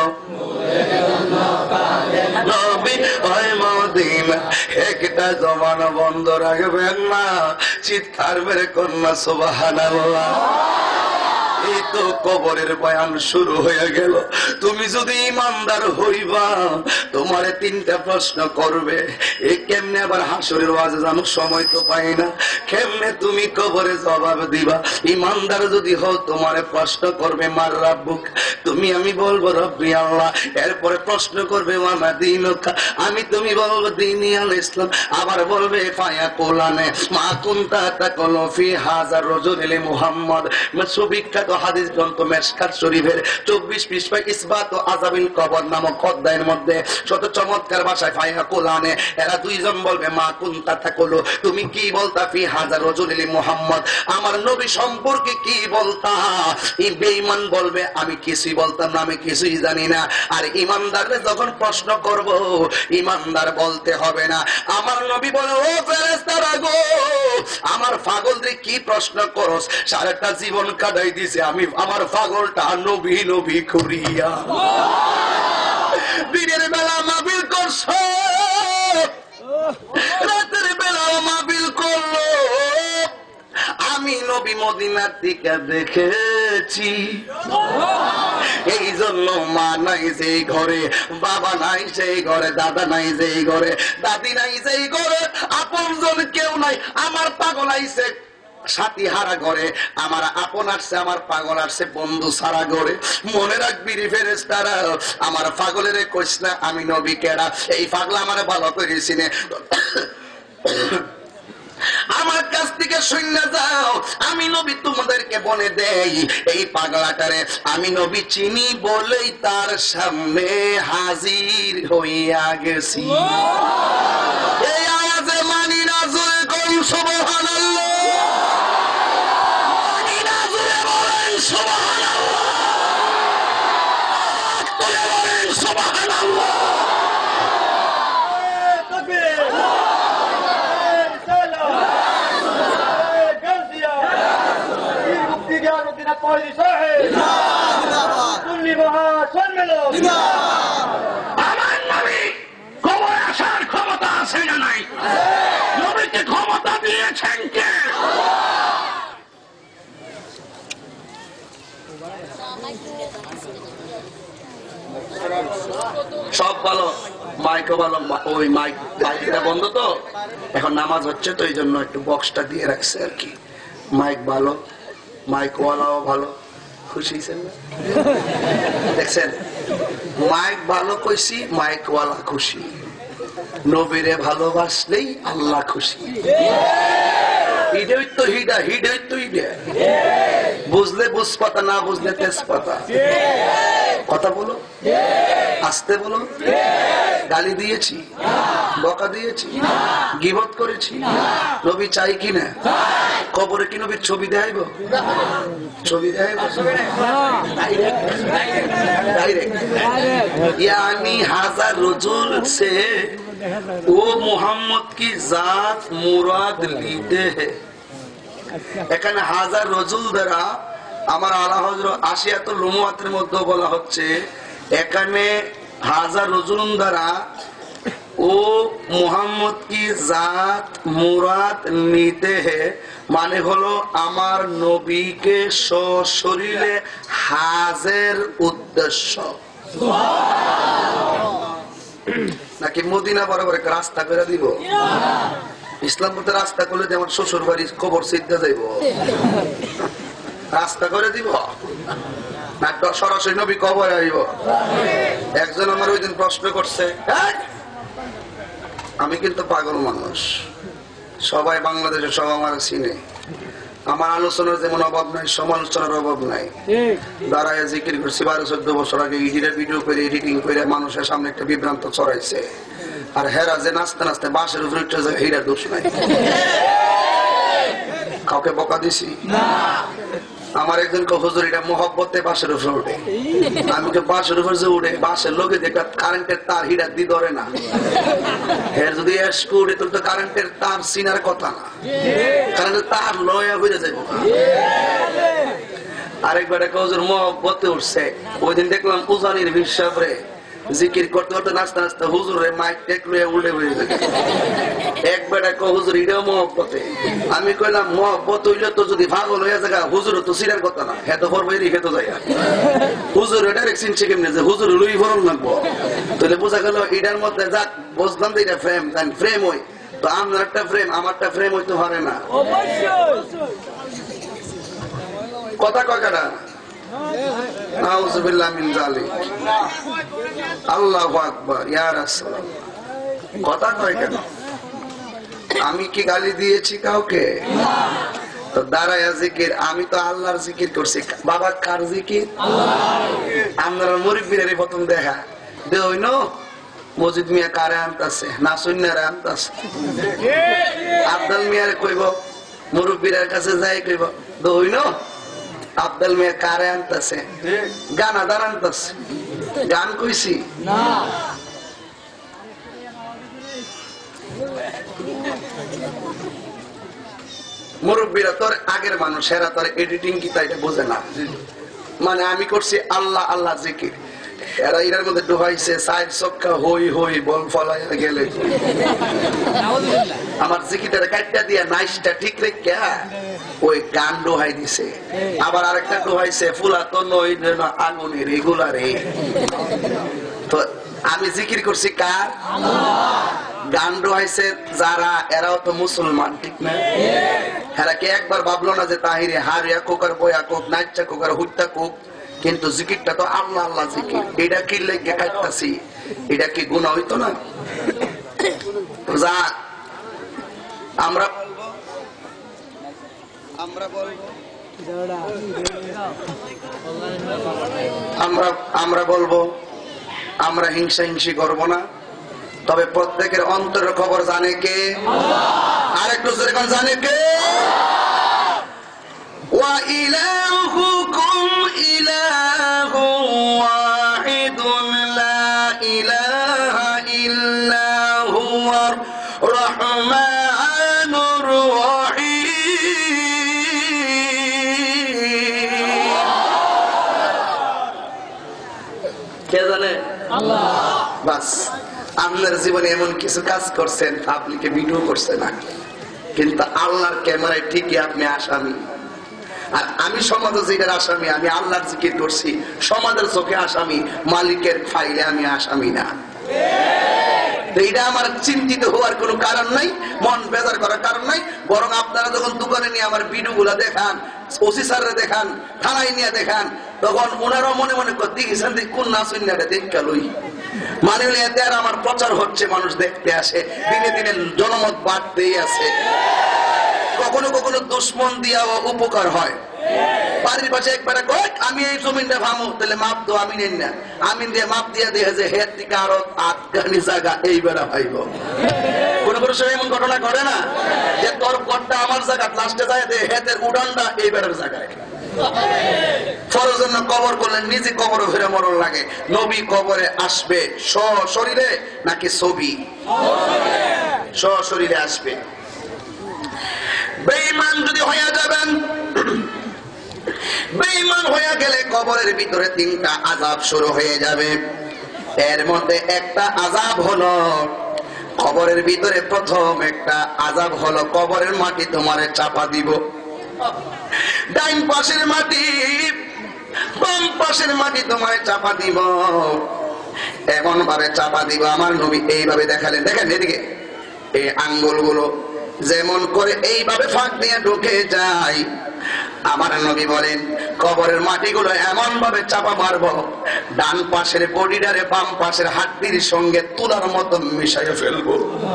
নবী ওই মদিনা একটা জবান বন্ধ রাখবেন না চিৎকার বের কন্যা সুবহানাল্লাহ এই তো কবরের বয়ান শুরু হয়ে গেল তুমি যদি ইমানদার হইবা তোমারে তিনটা প্রশ্ন করবে এই কেমনে আবার হাসরের ওয়াজে জানো সময় তো পাই না কেমনে তুমি কবরে জবাব দিবা ইমানদার যদি হও তোমারে প্রশ্ন করবে মার রাব্বুক তুমি আমি বলবো রব্বি আল্লাহ এরপরে প্রশ্ন করবে ওয়ামা দীনুকা আমি তুমি বলবো দীনি আল ইসলাম আবার বলবে ফায়া কোলানে মা কুনতা তাকুলু ফি হাযার রাজুল মুহাম্মদ সুবিখ্যাত হাদিস গ্রন্থ মেশকাত শরীফের 24 পৃষ্ঠায় ইসবাত ও আযাবিল কবর নামক অধ্যায়ের মধ্যে শত চমৎকার ভাষায় ফায়া কোলানে এরা দুইজন বলবে মা কুনতা তাকুলু তুমি কি বলতা ফি হাযার রাজুল মুহাম্মদ আমার নবী সম্পর্কে কি বলতা এই বেঈমান বলবে আমি কিছুই বলতাম না আমি কিছুই জানি না আর ইমানদাররে যখন প্রশ্ন করব ইমানদার বলতে হবে না আমার নবী বলে ও ফেরেশতারা গো আমার পাগলরে কি প্রশ্ন করস সারাটা জীবন কাটাই দিছে আমি আমার পাগলটা নবী নবী করিয়া দিনের বেলা মাহফিল করছ রাতের বেলা মাহফিল করলো আমি নবী মদিনার দিকে দেখেছি এই জন্য মা নাই সেই ঘরে বাবা নাই সেই ঘরে দাদা নাই সেই ঘরে দাদি নাই সেই ঘরে আপনজন কেউ নাই আমার পাগল আইছে সাথী হারা ঘরে আমার আপন আসছে আমার পাগল আসছে বন্ধু সারা ঘরে মনে রাখবি রে ফেরেশতারা আমার পাগলের কইস না আমি নবী কেডা এই পাগলা আমারে ভালো করেছি না আমার কাছ থেকে শুনে যাও আমি নবী তোমাদেরকে বলে দেই এই পাগলাটারে আমি নবী চিনি বলেই তার সামনে হাজির হইয়া গেছি এই আওয়াজে মানি না জোরে কোন সুবহানাল্লাহ মানি না জোরে বলেন সুবহানাল্লাহ তোরে বলেন সুবহানাল্লাহ আমার নবী কবরে আসার ক্ষমতা আছে না নাই নবীকে ক্ষমতা দিয়েছেন কে সব ভালো, মাইকও ভালো, ওই মাইকটা বন্ধ তো এখন নামাজ হচ্ছে তো এই জন্য একটু বক্সটা দিয়ে রাখছে আর কি। মাইক ভালো, মাইকওয়ালাও ভালো, খুশি হয়েছেন না? দেখছেন, মাইক ভালো কইছি, মাইকওয়ালা খুশি। নবীরে ভালোবাসলেই আল্লাহ খুশি। বুঝলে বুঝপাতা, না বুঝলে তেজপাতা। কথা বলো, আসতে বলো। গালি দিয়েছি, বকা দিয়েছি, গীবত করেছি, নবী চাই কিনা? কবরে কি নবীর ছবি দেখাইব? ছবি দেখাইব यानी हजार रजुल से वो मोहम्मद की जात मुराद लीते हैं। এখানে হাজার রজুল দ্বারা আমার আলা হযরত আশিয়াতুল লুমুয়াতের মধ্যে বলা হচ্ছে এখানে হাজার রজুল দ্বারা ও মোহাম্মদ কি জাত মুরাদ নিতে হে, মানে হলো আমার নবীকে সশরীরে হাজের উদ্দেশ্য। নাকি মদিনা বরাবর একটা রাস্তা করে দিব? ইসলামপুরে রাস্তা করলে যেমন শ্বশুর বাড়ির কবর সিদ্ধা যাইব, রাস্তা করে দিব না সরাসরি নবী কবর আইব? একজন আমার ওই দিন প্রশ্ন করছে, আমি কিন্তু পাগল মানুষ, সবাই বাংলাদেশে সব আমার চিনে, আমার আলোচনার যেমন অভাব নাই সমালোচনার অভাব নাই, দাঁড়ায় জিকির করছি 12-14 বছর আগে ভিডিও করে এডিটিং করে মানুষের সামনে একটা বিভ্রান্ত ছড়াইছে। আর হেরা যে নাচতে নাচতে বাসের উপরে হেরা দোষ নাই, কাউকে বকা দিছি? আমার একজন হুজুর এটা মোহব্বতে বাসের উপর উঠে, আমি বাসের উপর যে উঠে বাসের লোকে একটা কারেন্টের তার হিরা দিয়ে ধরে না, এর যদি উঠে তো কারেন্টের তার চিনার কথা না, কারেন্টের তার লয়া হয়ে যাবে। আরেকবার একটা হুজুর মোহব্বতে উঠছে, ওই দিন দেখলাম উজানির হিসাবে জিকির করতে করতে নাচতে নাচতে হুজুরে মাইক টেক লইয়া উল্টে হয়ে যায়। একবার এক হুজুর এটাও মহব্বতে, আমি কইলাম মহব্বত হইলে তো যদি পাগল হইয়া জায়গা হুজুর তো সিরার কথা না, হেত ফরবাই হেতো যায় হুজুর ডাইরেক্ট চিনছে কেমনে যে হুজুর লুই ফরম লাগবো, তাহলে বোঝা গেল এটার মধ্যে যাক বুঝলাম যে এটা ফ্রেম, ফ্রেম হই তো আমার একটা ফ্রেম, আমারটা ফ্রেম হইতে পারে না। কথা কয়টা? নাউযুবিল্লাহ মিন যালিক। আল্লাহু আকবার, ইয়া রাসূলুল্লাহ। কথা কয় কেন? আমি কি গালি দিয়েছি কাউকে? তো দাঁড়ায়া জিকির, আমি তো আল্লাহর জিকির করছি। বাবা কার জিকির? আপনারা মুরিব্বির প্রথম দেখা দেইনো মসজিদ মিয়া কারে আনতাছে, না সুন্নারে আনতাছে। আব্দুল মিয়ারে কইব, মুরব্বির কাছে যাই কইব দইনো আব্দুল মিয়া কারে আনতাছে, গানা দাঁড় আনতাছে। গান কইছি না, মুরব্বীরা তোর আগের মানুষ, এরা তোর এডিটিং কি তাই বোঝে না। মানে আমি করছি আল্লাহ আল্লাহ জিকির, এরা এর মধ্যে ডুবাইছে সাইড চক্কা হই হই বল ফলাইয়া গেলে আমার জিকিরটা কাটটা দিয়া নাইসটা ঠিক রেখে ওই গান ডোহাই দিছে। আবার আরেকটা ডোহাইছে ফুলা তো নই আগুনের রেগুলারে। তো আমি জিকির করছি কার? গান ডোহাইছে যারা, এরাও তো মুসলমান, ঠিক না? এরা কি একবার ভাবলো না যে তাহিরে হারিয়া কোক আর বয়া কোক, নাইচা কোক আর হুট্টা কোক? কিন্তু জিকিরটা তো আল্লাহ আল্লাহ জিকির। এটা কি লেগে কাটতাছি, এটা কি গুনাহ হইতো না? যা আমরা বলবো আমরা হিংসা হিংসি করবো না, তবে প্রত্যেকের অন্তরের খবর জানে কে? আরেকটু যেরকম জানে কে? ওয়া ইলাহুকুম ইলাহুন ওয়াহিদুন লা ইলাহা ইল্লা হুয়ার রহমানুর রহিম। কে জানে? আল্লাহ। বাস, আপনার জীবনে এমন কিছু কাজ করছেন, পাবলিকে ভিডিও করছেন না, কিন্তু আল্লাহর ক্যামেরায় ঠিকই আপনি আসামি। আর আমি সমাজে যেটার আসামি, আমি আল্লাহর জিকির করছি, সমাজের চোখে আসামি, মালিকের ফাইলে আমি আসামি না। এইটা আমার চিন্তিত হওয়ার কোনো কারণ নাই, মন বেজার করার কারণ নাই। বরং আপনারা যখন দোকানে নিয়ে আমার ভিডিও গুলা দেখান, ওসি স্যাররা দেখান, থানায় নিয়ে দেখান, তখন ওনারাও মনে মনে দেখেছেন কোন নাচুন্যাটা দেখা লই, মানে এতে আর আমার প্রচার হচ্ছে, মানুষ দেখতে আসে, দিনে দিনে জনমত বাড়তেই আছে। কখনো কখনো দুশ্মন দিয়াও উপকার হয়। বাড়ির পাশে একবার আমি এই জমিনটা ভামো, তাহলে মাপ দো, আমি নেন না, আমি দিয়ে মাপ দিয়ে দিয়ে যে হের থেকে আরো আটখানি জায়গা এইবার ভাইব। কোন কোন সময় এমন ঘটনা ঘটে না যে তোর ঘরটা আমার জায়গা, লাস্টে যায় হেতের উড়ানটা এইবারের জায়গায়। ফরজ জন্য কবর করলেন, নিজে কবর ঘুরে মরণ লাগে। নবী কবরে আসবে সশরীরে নাকি ছবি? সশরীরে আসবে। বেঈমান যদি হয়ে যাবেন, বেঈমান হয়ে গেলে কবরের ভিতরে 3টা আযাব শুরু হয়ে যাবে। এর মধ্যে একটা আযাব হলো কবরের ভিতরে, প্রথম একটা আযাব হলো কবরের মাটি তোমারে চাপা দিব। ডাইন পাশের মাটি, বাম পাশের মাটি তোমায় চাপা দিব। এমন ভাবে চাপা দিব, আমার নবী এইভাবে দেখালেন। দেখেন এদিকে, এই আঙ্গুলগুলো যেমন করে এইভাবে ফাঁক দিয়ে ঢুকে যায়, আমার নবী বলেন কবরের মাটিগুলো এমন ভাবে চাপা মারবো, ডান পাশের বডিটারে বাম পাশের হাড্ডির সঙ্গে তুলার মতো মিশাইয়া ফেলবো।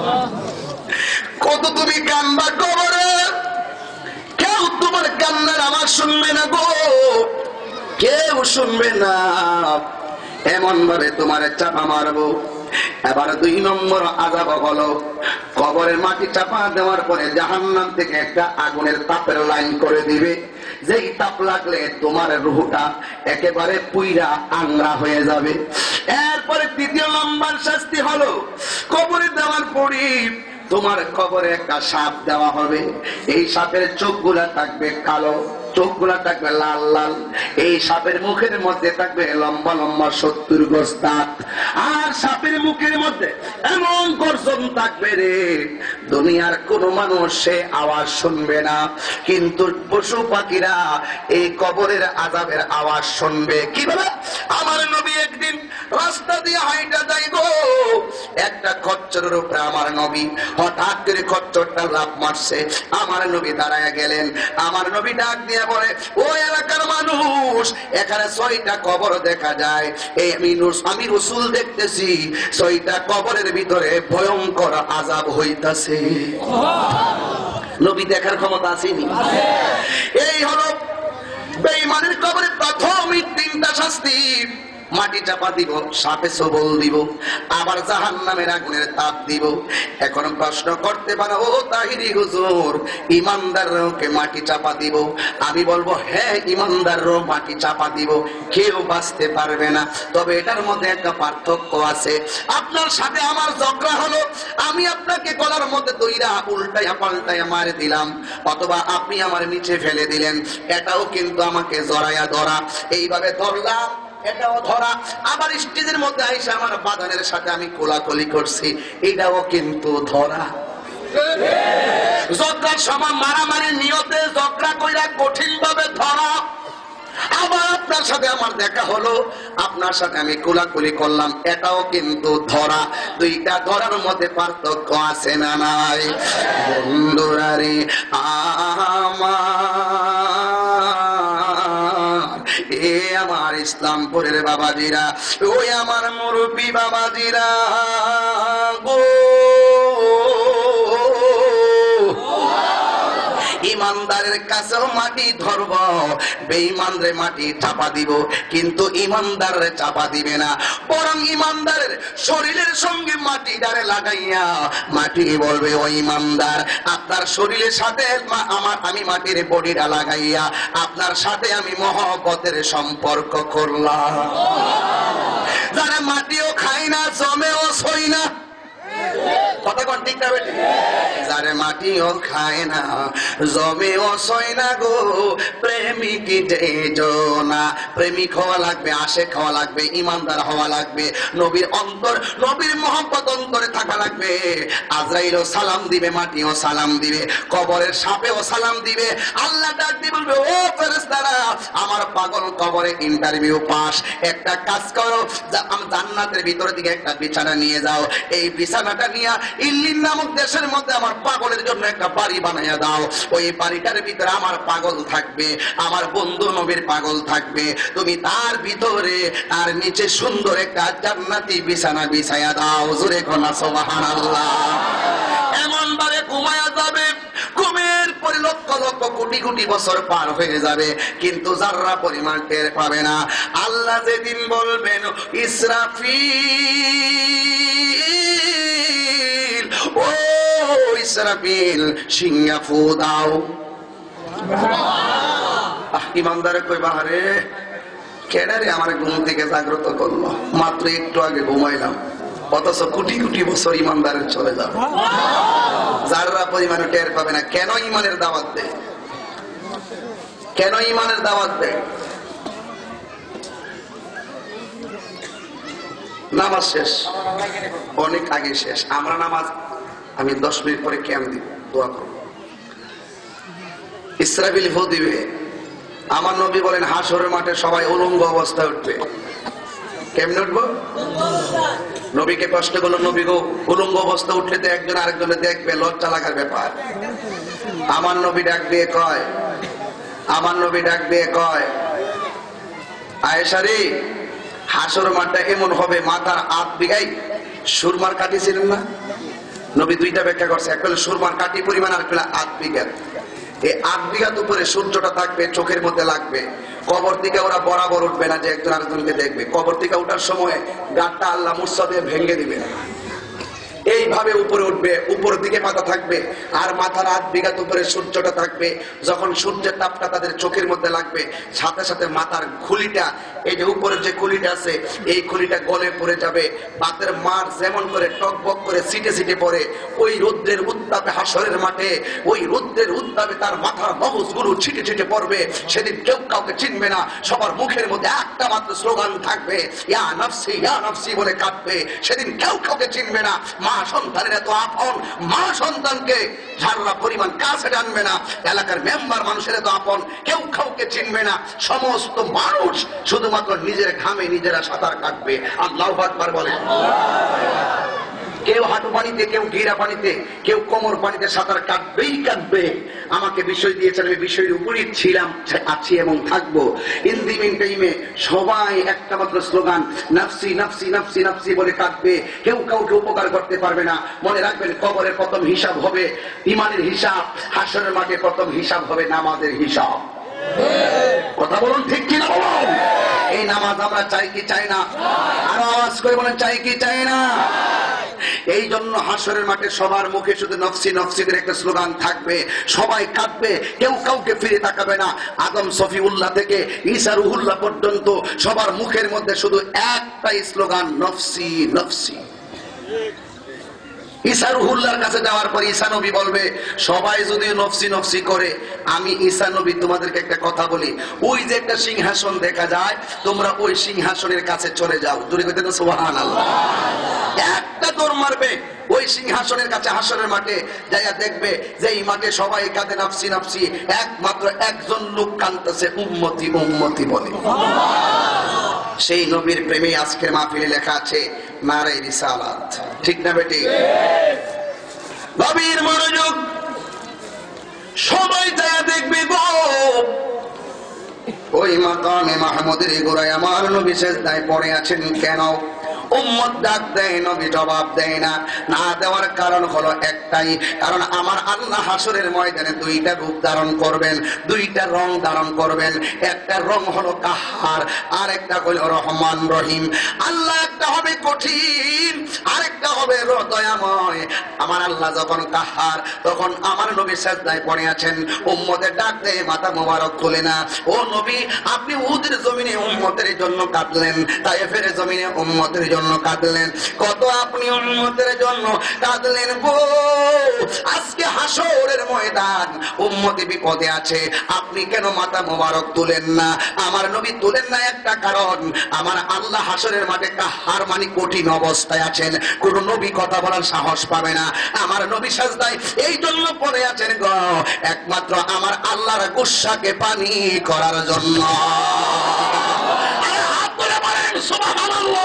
কত তুমি কান্দা কবরে, কেউ তোমার কান্নার আমার শুনবে না গো, কেউ শুনবে না, এমন ভাবে তোমার চাপা মারবো। এবার 2 নম্বর আযাব হলো কবরের মাটি চাপা দেওয়ার পরে জাহান্নাম থেকে একটা আগুনের তাপের লাইন করে দিবে, যেই তাপ লাগলে তোমার রূহটা একেবারে পুইরা আংরা হয়ে যাবে। এরপরে 3য় নম্বর শাস্তি হলো কবরে দেওয়ার পরে তোমার কবরে একটা সাপ দেওয়া হবে। এই সাপের চোখগুলা থাকবে কালো, চোখগুলা থাকবে লাল লাল, এই সাপের মুখের মধ্যে থাকবে লম্বা লম্বা 70 গজ দাঁত, আর সাপের মুখের মধ্যে এমন গর্জন থাকবে রে, দুনিয়ার কোন মানুষ সে আওয়াজ শুনবে না, কিন্তু পশু পাখিরা এই কবরের আযাবের আওয়াজ শুনবে। কিভাবে? আমার নবী একদিন রাস্তা দিয়ে হাইটা যাইব, একটা খচ্চরের উপরে আমার নবী হঠাৎ করে খচ্চরটা লাফ মারছে। আমার নবী দাঁড়ায় গেলেন, আমার নবী ডাক দিয়ে বলে, ও এলাকার মানুষ, এখানে 6টা কবর দেখা যায়, আমি রাসূল দেখতেছি 6টা কবরের ভিতরে ভয়ঙ্কর আযাব হইতাছে। নবী দেখার ক্ষমতা আসেনি? এই হলো বেঈমানের কবরে প্রাথমিক 3টা শাস্তি। মাটি চাপা দিব, সাপে সবল দিব, আবার জাহান্নামের আগুনের তাপ দিব। এখন প্রশ্ন করতে পারো, ও তাহিরি হুজুর, ইমানদারকে মাটি চাপা দিব? আমি বলবো হ্যাঁ, ইমানদারও মাটি চাপা দিব, কেউ বাঁচতে পারবে না। তবে এটার মধ্যে একটা পার্থক্য আছে। আপনার সাথে আমার ঝগড়া হলো, আমি আপনাকে গলার মধ্যে দইরা উল্টাইয়া পাল্টাইয়া মারে দিলাম, অথবা আপনি আমার নিচে ফেলে দিলেন, এটাও কিন্তু আমাকে জড়াইয়া ধরা। এইভাবে ধরলাম, এটাও ধরা। আবার স্টেজের মধ্যে আইসা আমার বাগানের সাথে আমি কোলাকুলি করছি, এটাও কিন্তু ধরা। ঝগড়ার সময় মারামারি নিয়তে ঝগড়া কইরা কঠিন ভাবে ধরা। আবার আপনার সাথে আমার দেখা হলো, আপনার সাথে আমি কোলাকুলি করলাম, এটাও কিন্তু ধরা। 2টা ধরার মধ্যে পার্থক্য আছে না নাই? বন্ধুরা রে এ আমার ইসলামপুরের বাবাজিরা, ওই আমার মুরব্বী বাবাজিরা গো, ইমানদারের কাছেও মাটি ধরব, বেঈমানরে মাটি চাপা দিব, কিন্তু ইমানদারে চাপা দিবে না। বরং ইমানদারের শরীরের সঙ্গে মাটি ডারে লাগাইয়া মাটি বলবে, ও ইমানদার, আপনার শরীরের সাথে আমি মাটির বডিটা লাগাইয়া আপনার সাথে আমি মহব্বতের সম্পর্ক করলাম। যারা মাটিও খাই না, জমেও সই না, কথা কোন ঠিক না বেটি? আর মাটিও খায় না, জমেও সয় না গো প্রেমিক না। প্রেমিক হওয়া লাগবে, আশিক হওয়া লাগবে, ইমানদার হওয়া লাগবে, নবীর অন্তর, নবীর মহব্বত অন্তরে থাকা লাগবে। আজরাইলও সালাম দিবে, মাটিও সালাম দিবে, কবরের সাপেও সালাম দিবে। আল্লাহ ডাক দিয়ে বলবে, ও ফেরেশতারা, আমার পাগল কবরে ইন্টারভিউ পাস, একটা কাজ করো, জান্নাতের ভিতরের দিকে একটা বিছানা নিয়ে যাও, এই বিছানাটা নিয়ে ইল্লিন নামক দেশের মধ্যে আমার পাগলের জন্য একটা বাড়ি বানাইয়া দাও। ওই বাড়িটার ভিতরে আমার পাগল থাকবে, আমার বন্ধু নবীর পাগল থাকবে, তুমি তার ভিতরে আর নিচে সুন্দর একটা জান্নাতি বিছানা বিছাইয়া দাও। জোরে কোনা সুবহানাল্লাহ। এমন ভাবে ঘুমায়া যাবে, ঘুমের পরে লক্ষ লক্ষ কোটি কোটি বছর পার হয়ে যাবে, কিন্তু যাররা পরিমাণ টের পাবে না। আল্লাহ যেদিন বলবেন, ইসরাফিল, ও ইসরাফিল, সিংহা ফু দাও। ইমানদারে কই, বাহারে কেডারে আমার ঘুম থেকে জাগ্রত করলো, মাত্র একটু আগে ঘুমাইলাম, অথচ কোটি কোটি বছর ইমানদারের চলে যাবে, যারা পরিমাণে টের পাবে না। কেন ইমানের দাওয়াত দেয়? কেন ইমানের দাওয়াত দেয়? নামাজ শেষ, অনেক আগে শেষ। আমরা নামাজ, আমি 10 মিনিট পরে ক্যাম দিব, দোয়া করব। ইসরাফিল ফু দিবে। আমার নবী বলেন, হাসরের মাঠে সবাই উলঙ্গ অবস্থায় উঠবে। কেমনে উঠবো? নবীকে কষ্ট করলো, নবী গো উলঙ্গ অবস্থা উঠলে তো একজন আরেকজনে দেখবে, লজ্জা লাগার ব্যাপার। আমার নবী ডাক দিয়ে কয়, আমার নবী ডাক দিয়ে কয়, আয়েশা রে, হাসর মাঠটা এমন হবে, মাথার 8 বিঘাই সুরমার কাঠি ছিলেন না? নবী দুইটা ব্যাখ্যা করছে, এক হলো সুরমার কাঠি পরিমাণ, আর হলো 8 বিঘা। এই 8 বিঘার উপরে সূর্যটা থাকবে, চোখের মধ্যে লাগবে। কবর থেকে ওরা বরাবর উঠবে না যে একজন আরেকজনকে দেখবে। কবর থেকে উঠার সময় গাঁটটা আল্লাহ মুসা দিয়ে ভেঙে দিবে, এইভাবে উপরে উঠবে, উপর দিকে মাথা থাকবে, আর মাথার 8 বিঘা উপরে সূর্যটা থাকবে। যখন সূর্যের তাপটা তাদের চোখের মধ্যে লাগবে, সাথে সাথে মাথার খুলিটা, এই যে উপরের যে খুলিটা আছে, এই খুলিটা গলে পড়ে যাবে। পাতের মার যেমন করে টকবক করে সিটে সিটে পড়ে, ওই রৌদ্রের উত্তাপে হাসরের মাঠে, ওই রৌদ্রের উত্তাপে তার মাথার মগজগুলো ছিটে ছিটে পড়বে। সেদিন কেউ কাউকে চিনবে না, সবার মুখের মধ্যে একটা মাত্র স্লোগান থাকবে, ইয়া নাফসি ইয়া নাফসি বলে কাঁদবে। সেদিন কেউ কাউকে চিনবে না। মা সন্তানের এত আপন, মা সন্তানকে ঝাড়া পরিমাণ কাছে টানবে না। এলাকার মেম্বার মানুষের এত আপন, কেউ কাউকে চিনবে না। সমস্ত মানুষ শুধুমাত্র নিজের ঘামে নিজেরা সাঁতার কাটবে। আল্লাহু আকবার বলে। কেউ হাঁটু পানিতে, কেউ ঘিরা পানিতে, কেউ কোমর পানিতে সাঁতার কাটবেই কাটবে। আমাকে বিষয় দিয়েছেন, আমি বিষয়ের উপরই ছিলাম, আছি এবং থাকবো। ইন দি মিন টাইমে সবাই একটা মাত্র স্লোগান, নাফসি নাফসি নাফসি নাফসি বলে কাটবে। কেউ কাউকে উপকার করতে পারবে না। মনে রাখবেন, কবরের প্রথম হিসাব হবে ইমানের হিসাব, হাসরের মাঠে প্রথম হিসাব হবে নামাজের হিসাব। কথা বলুন, ঠিক কিনা বলুন? এই নামাজ আমরা চাই কি চাই না? আরো আওয়াজ করে বলেন, চাই কি চাই না? এই জন্য হাসরের মাঠে সবার মুখে শুধু নফসি নফসি করে একটা স্লোগান থাকবে। সবাই কাঁদবে, কেউ কাউকে ফিরে তাকাবে না। আদম সফিউল্লাহ থেকে ঈসা রুহুল্লাহ পর্যন্ত সবার মুখের মধ্যে শুধু একটাই স্লোগান, নফসি নফসি। ঈসা রুহুল্লাহর কাছে যাওয়ার পর ঈসা নবী বলবে, সবাই যদি নফসি নফসি করে, আমি ঈসা নবী তোমাদেরকে একটা কথা বলি, ওই যে একটা সিংহাসন দেখা যায়, তোমরা ওই সিংহাসনের কাছে চলে যাও। দূরে কইতে তো সুবহানাল্লাহ। একটা দৌড় মারবে ওই সিংহাসনের কাছে, হাসরের মাঠে যাইয়া দেখবে যে এই মাঠে সবাই কাঁদে নাফসি নাফসি, একমাত্র একজন লোক কাঁদতেছে উম্মতি উম্মতি বলে। সেই নবীর প্রেমে আজকের মাহফিলে লেখা আছে নারে রিসালাত। ঠিক না বেটি? নবীর মনোযোগ, সবাই যাইয়া দেখবে গো ওই মাকামে মাহমুদের গোড়ায় আমার নবী সেজদায় পড়ে আছেন। কেন? উম্মত ডাক দেয়, নবী জবাব দেয় না। না দেওয়ার কারণ হলো একটাই, কারণ আমার আল্লাহ হাসরের ময়দানে দুইটা রূপ ধারণ করবেন, দুইটা রং ধারণ করবেন। একটা রং হলো কাহার, আর একটা হলো রহমান রহিম। আল্লাহ একটা হবে কঠিন, আরেকটা হবে দয়াময়। আমার আল্লাহ যখন কাহার, তখন আমার নবী সিজদায় পড়ে আছেন, উম্মতের ডাক দিয়ে মাথা মোবারক খুলে না। ও নবী, আপনি উহুদের জমিনে উম্মতের জন্য কাঁদলেন, তায়েফের জমিনে উম্মতের জন্য কাঁদলেন, কত আপনি উম্মতের জন্য কাঁদলেন গো। আজকে হাসরের ময়দান, উম্মতি বিপদে আছে, আপনি কেন মাথা মোবারক তুলেন না? আমার নবী তুলেন না একটা কারণ, আমার আল্লাহ হাসরের মাঠে কাহার মানে কঠিন অবস্থায় আছেন, কোন নবী কথা বলার সাহস পাবে না। আমার নবী সিজদায় এই জন্য পড়ে আছেন গো, একমাত্র আমার আল্লাহর গুসাকে পানি করার জন্য। হাত তুলে বলেন সুবহানাল্লাহ।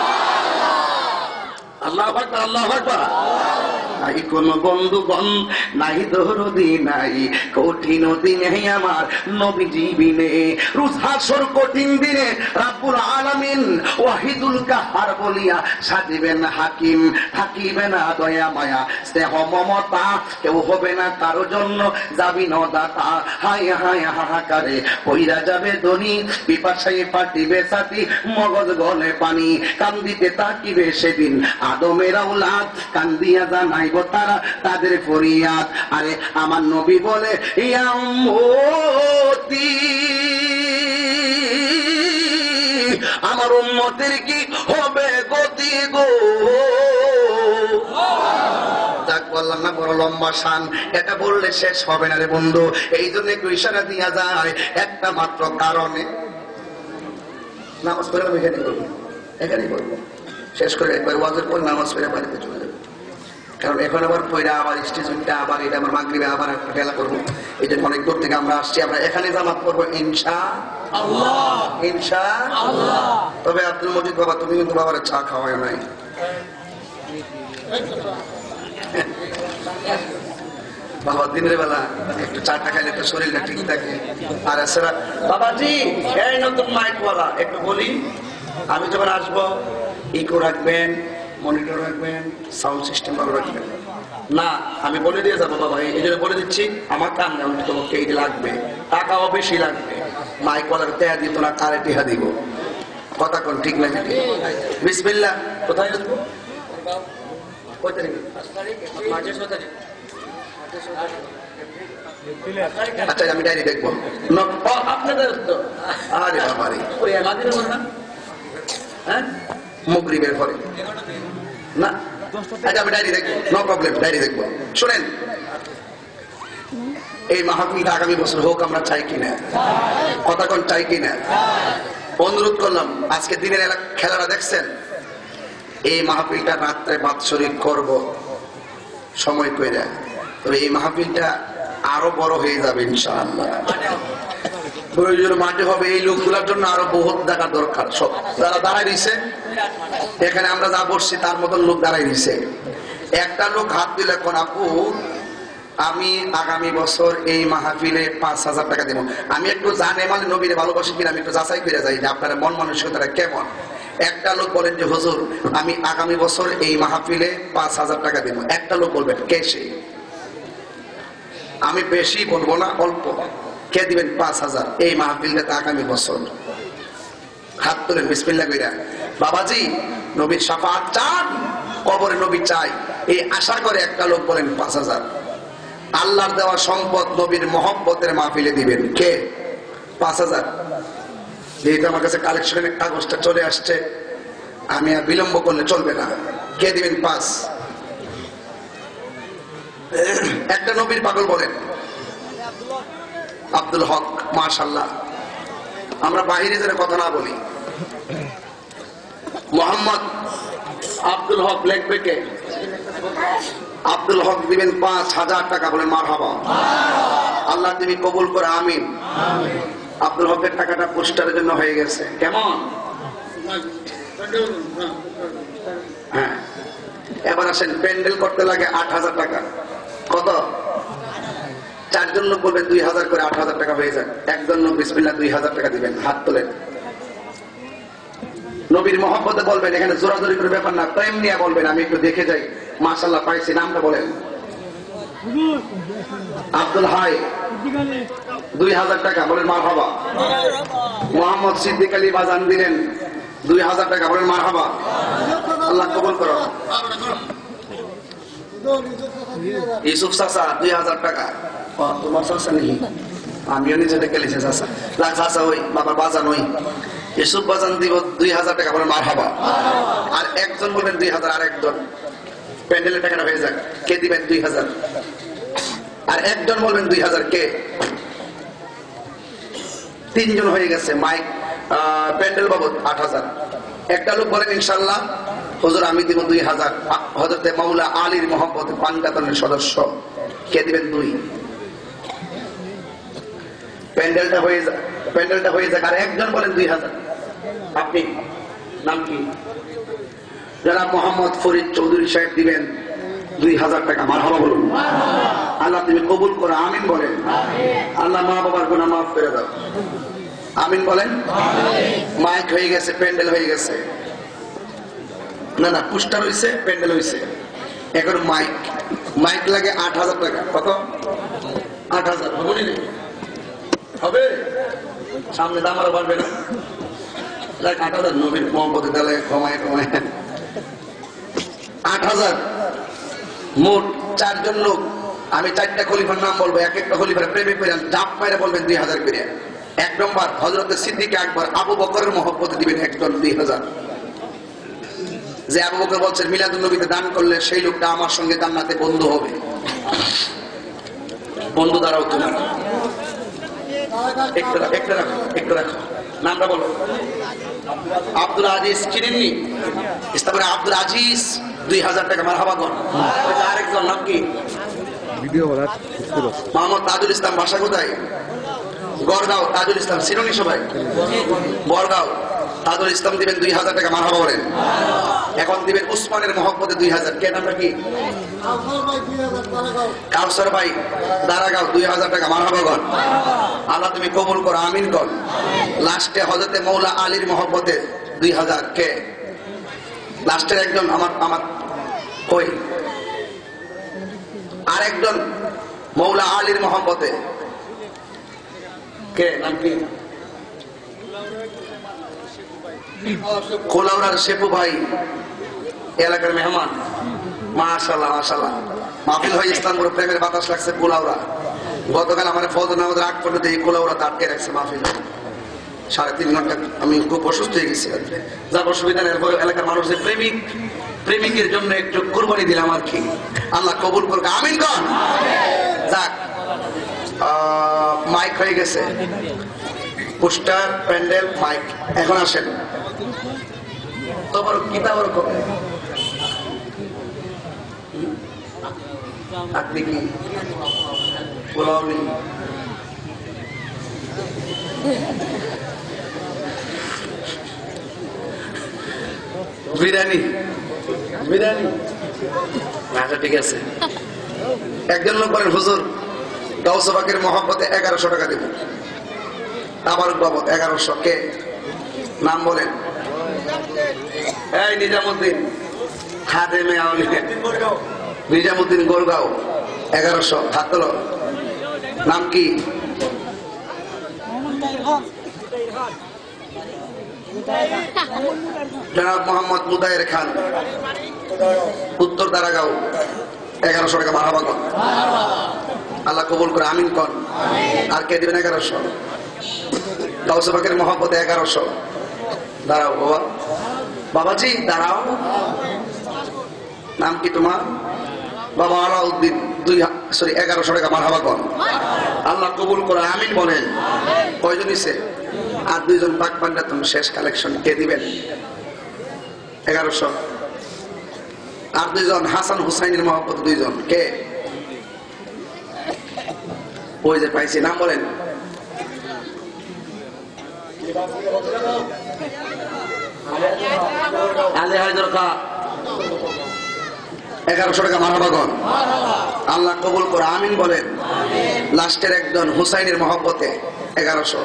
আল্লাহু আকবার, আল্লাহু আকবার। নাই কোন বন্ধুগণ, নাই দরদি, নাই কঠিন দিনে আমার নবীজি বিনে। রোজ হাসর কঠিন দিনে রাব্বুল আলামিন ওয়াহিদুল কাহার বলিয়া সাজিবেন হাকিম, থাকিবে না দয়া মায়া স্নেহ মমতা, কেউ হবে না কারো জন্য যাবি নদাতা। হায় হায় হাহাকারে কইরা যাবে ধনী, পিপাসায় ফাটিবে ছাতি, মগজ গলে পানি, কান্দিতে তাকিবে সেদিন আদমের আওলাদ, কান্দিয়া জানাইব তারা তাদের ফরিয়াদ। আরে আমার নবী বলে ইয়া উম্মতি, আমার উম্মতের কি হবে গতি গো। যাক বললাম না, বড় লম্বা শান, এটা বললে শেষ হবে না রে বন্ধু। এই জন্য একটু ইশারা দিয়া যায় একটা মাত্র কারণে। নামাজ পড়ে আমি এখানে করবো, এখানেই করবো, শেষ করে একবার ওয়াজের পর নামাজ পড়ে বাড়িতে চলে যাবে। কারণ এখন আবার পয়রা আবার স্টেজ উঠতে আবার এটা আমার মাগরিবে আবার একটা খেলা করবো। এই জন্য অনেক দূর থেকে আমরা আসছি, আমরা এখানে জামাত করবো ইনশাআল্লাহ, ইনশাআল্লাহ। তবে আব্দুল মজিদ বাবা, তুমি কিন্তু বাবার চা খাওয়ায় নাই। বাবা দিনের বেলা একটু চাটা খাইলে একটু শরীরটা ঠিক থাকে। আর এছাড়া বাবাজি এই নতুন মাইকওয়ালা একটু বলি, আমি যখন আসবো ইকো রাখবেন, মনিটর রাখবেন, সাউন্ড সিস্টেম ভালো রাখবেন না। আমি বলে দিয়ে যাবো বাবা, এই জন্য বলে দিচ্ছি, আমার কান তোমাকে এই লাগবে, টাকাও বেশি লাগবে। মাইকওয়ালার টেহা দিত না, কারে টেহা দিব, কথা কোন ঠিক না? বিসমিল্লাহ। কোথায় আসবো? আচ্ছা আমি ডায়েরি দেখবো আপনাদের তো। আরে বাবা রে, হ্যাঁ মুগরিবের পরে না। আচ্ছা আমি ডায়েরি দেখবো, নো প্রবলেম, ডায়েরি দেখবো। শুনেন, এই মাহফিলটা আগামী বছর হোক, আমরা চাই কিনা? কথা কোন চাই কিনা? অনুরোধ করলাম, আজকে দিনের খেলাটা দেখছেন, এই মাহফিলটা রাত্রে বাৎসরিক করব সময় কইরা। তবে এই মাহফিলটা আরো বড় হয়ে যাবে ইনশাআল্লাহ। প্রয়োজন মাঠে হবে, এই লোকগুলোর জন্য আরো বহুত টাকা দরকার। সব যারা দাঁড়ায় দিছে এখানে, আমরা যা বসছি তার মতন লোক দাঁড়ায় দিছে। একটা লোক হাত দিলে কোন আপু আমি আগামী বছর এই মাহফিলে 5,000 টাকা দেবো। আমি একটু জানে মানে নবীরে ভালোবাসি কিনা আমি একটু যাচাই করে যাই যে আপনারা মন মানসিকতাটা কেমন। একটা লোক বলেন যে হুজুর আমি আগামী বছর এই মাহফিলে 5,000 টাকা দেবো। একটা লোক বলবেন কে সে? আমি বেশি বলবো না, অল্প। কে দিবেন 5,000 এই মাহফিলটা আগামী বছর? হাত তোলেন বিসমিল্লাহ কইরা। বাবাজি নবীর শাফাআত চান, কবরে নবী চাই, এই আশা করে একটা লোক বলেন 5,000। আল্লাহর দেওয়া সম্পদ নবীর মহব্বতের মাহফিলে দিবেন। কে? 5,000। যেহেতু আমার কাছে কালেকশনের কাগজটা চলে আসছে, আমি আর বিলম্ব করলে চলবে না। কে দিবেন 5? একটা নবীর পাগল বলেন। আব্দুল হক, মাশাআল্লাহ। আমরা বাহিরে যেন কথা না বলি। মোহাম্মদ আব্দুল হক লিখবে কে? আব্দুল হক দিবেন 5,000 টাকা। বলেন মারহাবা। আল্লাহ তুমি কবুল করে, আমিন। আব্দুল হকের টাকাটা পোস্টারের জন্য হয়ে গেছে। কেমন? হ্যাঁ, এবার আসেন, প্যান্ডেল করতে লাগে 8,000 টাকা। কত? 4 জন লোক বলবেন 2,000 করে, 8,000 টাকা হয়ে যায়। একজন লোক বিসমিল্লাহ 2,000 টাকা দিবেন। হাত তোলেন। নবীর মহব্বতে বলবেন, এখানে জোরাজোরি করে ব্যাপার না, প্রেম নিয়ে বলবেন। আমি একটু দেখে যাই, মাশাআল্লাহ পাইছি। নামটা বলেন। আব্দুল হাই 2,000 টাকা। বলেন মারহাবা। মোহাম্মদ সিদ্দিক আলী বাজান দিলেন 2,000 টাকা। বলেন মারহাবা। আল্লাহ কবুল করো। ইউসুফ চাচা 2000 টাকা। তোমার চাচা নেই, আমিও নিজে ডেকে লিখে চাচা। না চাচা ওই বাবার বাজান ওই ইউসুফ বাজান দিব 2000 টাকা, বলে মারহাবা। আর একজন বলবেন 2000, আর একজন প্যান্ডেলের টাকাটা হয়ে যাক, কে দিবেন 2000? আর একজন বলবেন 2000 কে? তিনজন হয়ে গেছে। মাইক প্যান্ডেল বাবদ 8000। একটা লোক বলেন ইনশাল্লাহ হুজুর আমি দিব 2000। হযরতে মাওলা আলীর মহব্বত পাঞ্জাতনের সদস্য, কে দিবেন 2? প্যান্ডেলটা হয়ে যাক। আর একজন বলেন 2000। আপনি নাম কি? জনাব মোহাম্মদ ফরিদ চৌধুরী সাহেব দিবেন 2000 টাকা। মারহাবা বলুন। আল্লাহ তুমি কবুল করো, আমিন বলেন। আল্লাহ মা বাবার গুনাহ মাফ করে দাও, আমিন বলেন। মাইক হয়ে গেছে, প্যান্ডেল হয়ে গেছে। না পোস্টার হয়েছে, প্যান্ডেল হয়েছে, এখন মাইক লাগে 8000 টাকা। কত? 8000 হবে? সামনে দাম আরো বাড়বে না? 8000 নবীর মোহাম্মদের তাহলে কমায় 8000 মোট। 4 জন লোক, আমি 4টা খলিফার নাম বলবো, এক একটা খলিফার প্রেমে করে জাপ মাইরা বলবেন 2000 করে। 1 নম্বর হযরত সিদ্দিক আকবর, আবু বকরের মহব্বতে দিবেন একজন 2000। যে আবু বকর বলছেন মিলাদুন নবীতে দান করলে সেই লোকটা আমার সঙ্গে জান্নাতে বন্ধু হবে। বন্ধু দ্বারাও তুমি একটু রাখো নামটা বলো। আব্দুল আজিজ চিনেননি? ইসলামের আব্দুল আজিজ 2000 টাকা। মারহাবা কর। আরেকজন নাম কি? মোহাম্মদ তাজুল ইসলাম। ভাষা কোথায়? গড়গাঁও। তাজুল ইসলাম চিনেননি সবাই? বড়গাঁও। তাজুল ইসলাম দিবেন 2000 টাকা। মারহাবা বলেন। এখন দিবেন উসমানের মহব্বতে 2000। কে নামটা কি? কাউসার ভাই দারাগাঁও 2000 টাকা। মারহাবা কর। আল্লাহ তুমি কবুল করো, আমিন কর। লাস্টে হযরতে মাওলা আলীর মহব্বতে 2000। কে লাস্টের একজন? আমার কই? আর একজন মাওলা আলীর মহব্বতে কে? নাম কি? কোলাউড়ার শেপু ভাই, এলাকার মেহমান। মাশাআল্লাহ মাশাআল্লাহ। মাহফিল হয় ইসলামপুর, প্রেমের বাতাস লাগছে কোলাউড়া। গতকাল আমার ফজর নামাজের আগ পর্যন্ত এই কোলাউড়াতে আটকে রাখছে মাহফিল। 3.5 ঘন্টা আমি খুব অসুস্থ হয়ে গেছি। যার অসুবিধা নেই, এলাকার মানুষের প্রেমিকের জন্য একটু কুরবানি দিলাম আর কি। আল্লাহ কবুল করুক, আমিন কর। যাক, মাইক হয়ে গেছে, পোস্টার, প্যান্ডেল, মাইক। এখন আসেন তোমার কিতাব আপনি কি পোলাও নেই? বিরিয়ানি আচ্ছা ঠিক আছে। একজন লোক বলেন হুজুর গাউস পাকের মহব্বতে 1100 টাকা দেব। তাবারুক বাবদ 1100। কে? নাম বলেন। এই নিজামুদ্দিন খাদেমে আউলিয়া, নিজামুদ্দিন গোরগাঁও 1100। হাত তোলো। নাম কি? জনাব মোহাম্মদ মুদায়ের খান, উত্তর দারাগাঁও 1100 টাকা। মারহাবা কর। আল্লাহ কবুল করে, আমিন কর। আর কে দিবেন 1100? গাউস পাকের মহব্বতে 1100। দাঁড়াও বাবা, বাবাজি দাঁড়াও। নাম কি তোমার? বাবা আলাউদ্দিন 1100 টাকা। মারহাবা কর। আল্লাহ কবুল করে, আমিন বলেন। কয়জন দিছে? আর 2 জন পাক পান্ডাতন শেষ কালেকশন। কে দিবেন? 1100। আর 2 জন হাসান হুসাইনের মহব্বত 2 জন। কে? ওই যে পাইছি, নাম বলেন। আলী হায়দার কা 1100 টাকা। মারহাবা কর। আল্লাহ কবুল করে, আমিন বলেন। লাস্টের একজন হুসাইনের মহব্বতে 1100।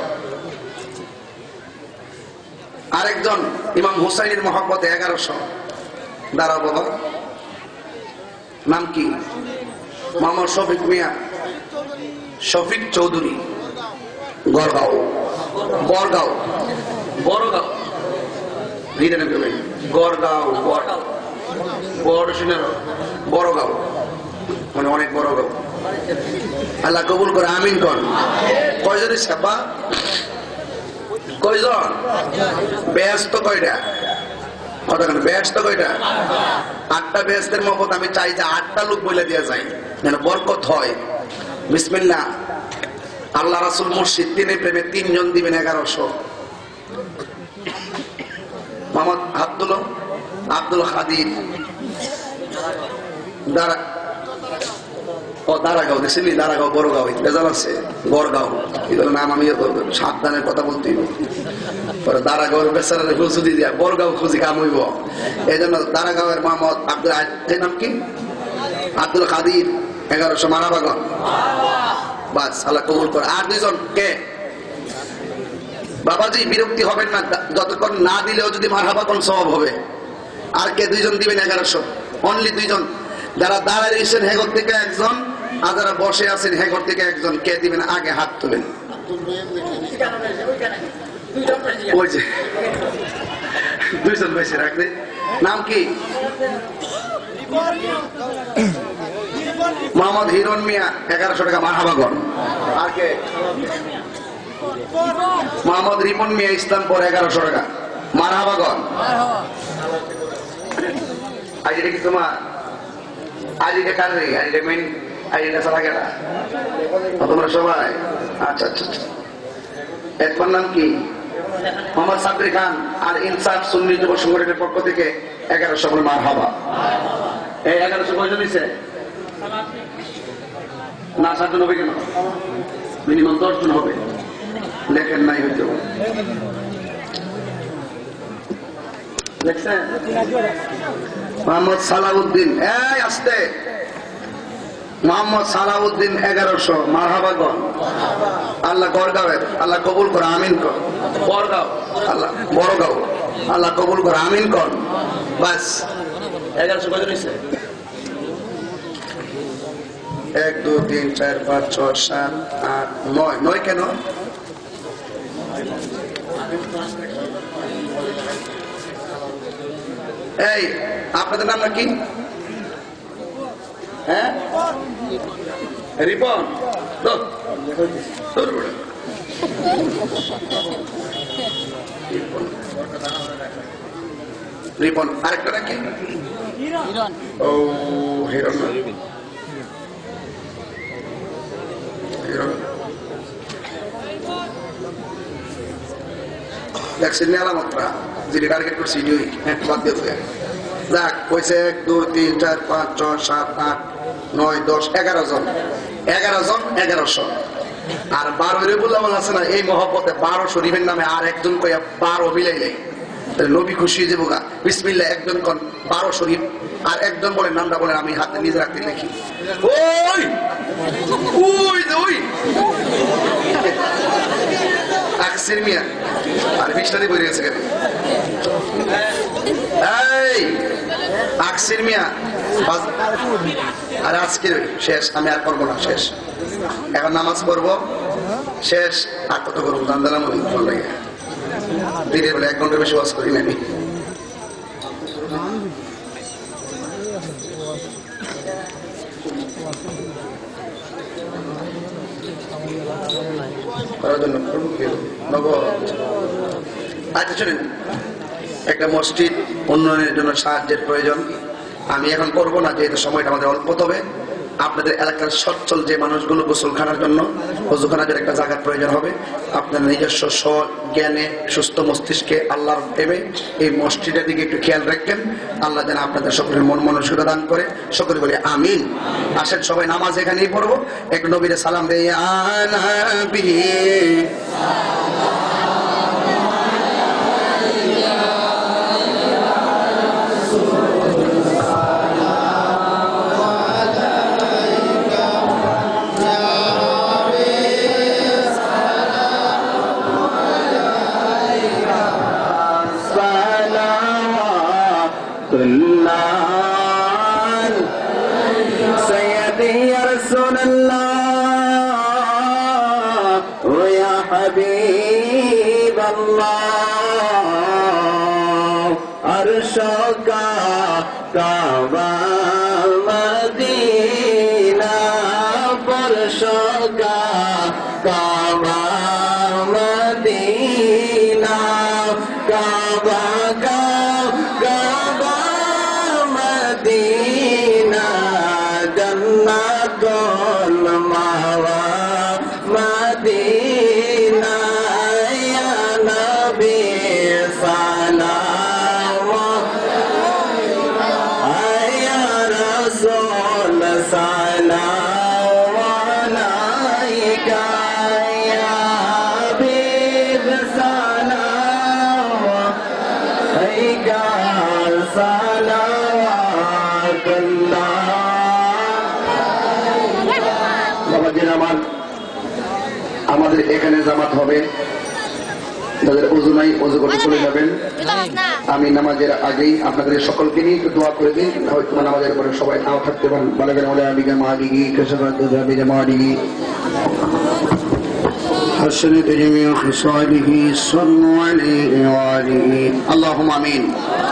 আরেকজন ইমাম হুসাইনের মহব্বতে 1100। দাঁড়াও বাবা, নাম কি? মোহাম্মদ শফিক মিয়া, শফিক চৌধুরী, গড়গাঁও। বড়গাঁও গড়গাঁও বড় শুনে বড় গাও, মানে অনেক বড় গাও। আল্লাহ কবুল করে, আমিন কর। কয়জন সাবা? কয়জন? ব্যস্ত কয়টা? ব্যস্ত কয়টা? 8টা ব্যস্তের মফত আমি চাই যে 8টা লোক বলে দিয়ে যায়, যেন বরকত হয়। বিসমিল্লাহ। আল্লাহ রাসূল মুর্শিদ তিনি প্রেমে 3 জন দিবেন 1100। মোহাম্মদ আব্দুল খাদির দারাগাঁও, দেখছিলি? দারাগাঁও বড়গাঁও বেজাল আছে, গড়গাঁও, এগুলো নাম আমি সাবধানের কথা বলতেই। দারাগাঁওয়ের বেচারা খুঁজি দিয়া বড়গাঁও খুঁজি কাম হইব। এই জন্য দারাগাঁওয়ের মোহাম্মদ নাম কি? আব্দুল খাদির 1100 মারাবাগন। বাস, আল্লাহ কবুল করে। আর 2 জন কে? বাবাজি বিরক্তি হবেন না, যতক্ষণ না দিলেও যদি মারহাবাগন সওয়াব হবে। আর কে? 2 জন দিবেন 1100, অনলি 2 জন। যারা দাঁড়ায় রয়েছেন হেগর থেকে একজন, আর যারা বসে আছেন হেগর থেকে একজন। কে দিবেন? আগে হাত তোলেন। ওই যে 2 জন বেশি রাখবে। নাম কি? মোহাম্মদ হিরণ মিয়া 1100 টাকা মারহাবাগন। আর কে? মোহাম্মদ রিপন মিয়া ইসলামপুর 1100 টাকা মারহাবাগন। আইডিটা কি তোমার? আইডিটা কার রে? আইডিটা মেন আইডিটা সারা গেলা তোমরা সবাই? আচ্ছা আচ্ছা আচ্ছা। এরপর নাম কি? মোহাম্মদ সাবরি খান। আর ইনসাফ সুন্নি যুব সংগঠনের পক্ষ থেকে 1100 করে মারহাবা। এই 1100 কয়জন দিছে? না 7 জন হবে কেন? মিনিমাম 10 জন হবে। লেখেন নাই হইতো, দেখছেন? মোহাম্মদ সালাউদ্দিন, এই আসতে, মোহাম্মদ সালাউদ্দিন 1100 মারহাবাগন। আল্লাহ গড়গাঁওয়ের, আল্লাহ কবুল কর, আমিন কর। বড়গাঁও, আল্লাহ বড়গাঁও, আল্লাহ কবুল কর, আমিন কর। বাস 1100 কয়জন হইছে? 1 2 3 4 5 6 7 8 9। 9 কেন? এই আপনাদের নাম কি? হ্যাঁ, রিপন। রিপন। আরেকটা নাকি? ও হিরণ। দেখছেন আলামতরা যিনি টার্গেট করছি, বাদ দিয়ে যাক কইছে 1 2 3 4 5 6 7 8 9 10 11 জন। 11 জন 1100। আর 12 রেবুল্লাহ আছে না, এই মহব্বতে 12 শরীফের নামে আর একজন কইয়া 12 মিলাইলে নবী খুশি হয়ে যাবো। বিসমিল্লাহ একজন কোন 12 শরীফ, আর একজন বলে নামটা বলেন, আমি হাতে নিজে রাখতে লিখি। ওই ওই ওই আকসির মিয়া আর 20টা দিয়ে বইরে গেছে কেন? এই আকসির মিয়া, আর আজকে শেষ, আমি আর করবো না, শেষ। এখন নামাজ পড়বো, শেষ। আর কত করবো জানতাম ভালো লাগে। দিনের বেলা 1 ঘন্টার বেশি ওয়াজ করি না আমি। আচ্ছা শুনেন, একটা মসজিদ উন্নয়নের জন্য সাহায্যের প্রয়োজন। আমি এখন করবো না, যেহেতু সময়টা আমাদের অল্প। তবে আপনাদের এলাকার সচ্ছল যে মানুষগুলো গোসলখানার জন্য, ওযুখানার একটা জায়গার প্রয়োজন হবে, আপনার নিজস্ব জ্ঞানে সুস্থ মস্তিষ্কে আল্লাহর প্রেমে এই মসজিদের দিকে একটু খেয়াল রাখবেন। আল্লাহ যেন আপনাদের সকলের মন মানসিকতা দান করে। সকলে বলি আমিন। আসেন সবাই নামাজ এখানেই পড়বো। একটু নবীরে সালাম দেই। अर्शों का काबा الرسول سلام عليك يا حبيب سلام عليك صلوات الله বাবাজিরা আমার আমাদের এখানে জামাত হবে যাদের ওযু নাই ওযু করে চলে যাবেন আমি নামাজের আগেই আপনাদের সকলকে নিয়ে একটু দোয়া করে দিন হয়তো নামাজের পরে সবাই নাও থাকতে পারেন বালাগের ওলা বিগা মাদিগি কসবাত বিগা মাদিগি حسنت جميع خصاله صلوا عليه وآله اللهم آمين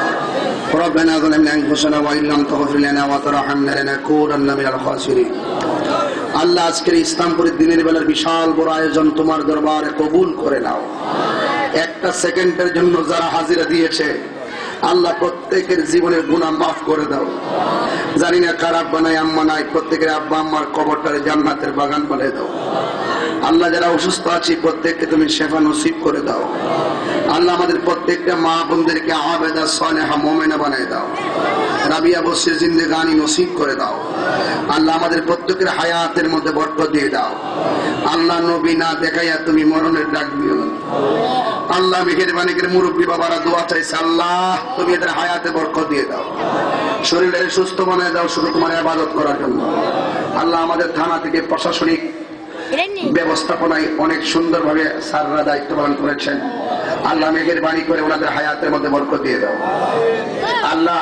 ربنا ظلمنا أنفسنا وإن لم تغفر لنا وترحمنا لنكونن من الخاسرين আল্লাহ আজকের ইসলামপুরের দিনের বেলার বিশাল বড় আয়োজন তোমার দরবারে কবুল করে নাও একটা সেকেন্ডের জন্য যারা হাজিরা দিয়েছে আল্লাহ প্রত্যেকের জীবনের গুনাহ মাফ করে দাও জানি না কার আব্বা নাই আম্মা নাই প্রত্যেকের আব্বা আম্মার কবরটারে জান্নাতের বাগান বানিয়ে দাও আল্লাহ যারা অসুস্থ আছি প্রত্যেককে তুমি শেফা নসিব করে দাও আল্লাহ আমাদের প্রত্যেকটা মা বোনদেরকে আবেদা সালেহা মুমিনা বানিয়ে দাও রাবিয়া বসির জিন্দেগানি নসিব করে দাও আল্লাহ আমাদের প্রত্যেকের হায়াতের মধ্যে বরকত দিয়ে দাও আল্লাহ নবী না দেখাইয়া তুমি মরণের ডাক দিও না আল্লাহ মেহেরবানি করে মুরব্বী বাবারা দোয়া চাইছে আল্লাহ তুমি এদের হায়াতে বরকত দিয়ে দাও শরীরে সুস্থ বানিয়ে দাও শুধু তোমার ইবাদত করার জন্য আল্লাহ আমাদের থানা থেকে প্রশাসনিক ব্যবস্থাপনায় অনেক সুন্দরভাবে স্যাররা দায়িত্ব পালন করেছেন আল্লাহ মেহেরবানি করে ওনাদের হায়াতের মধ্যে বরকত দিয়ে দাও আল্লাহ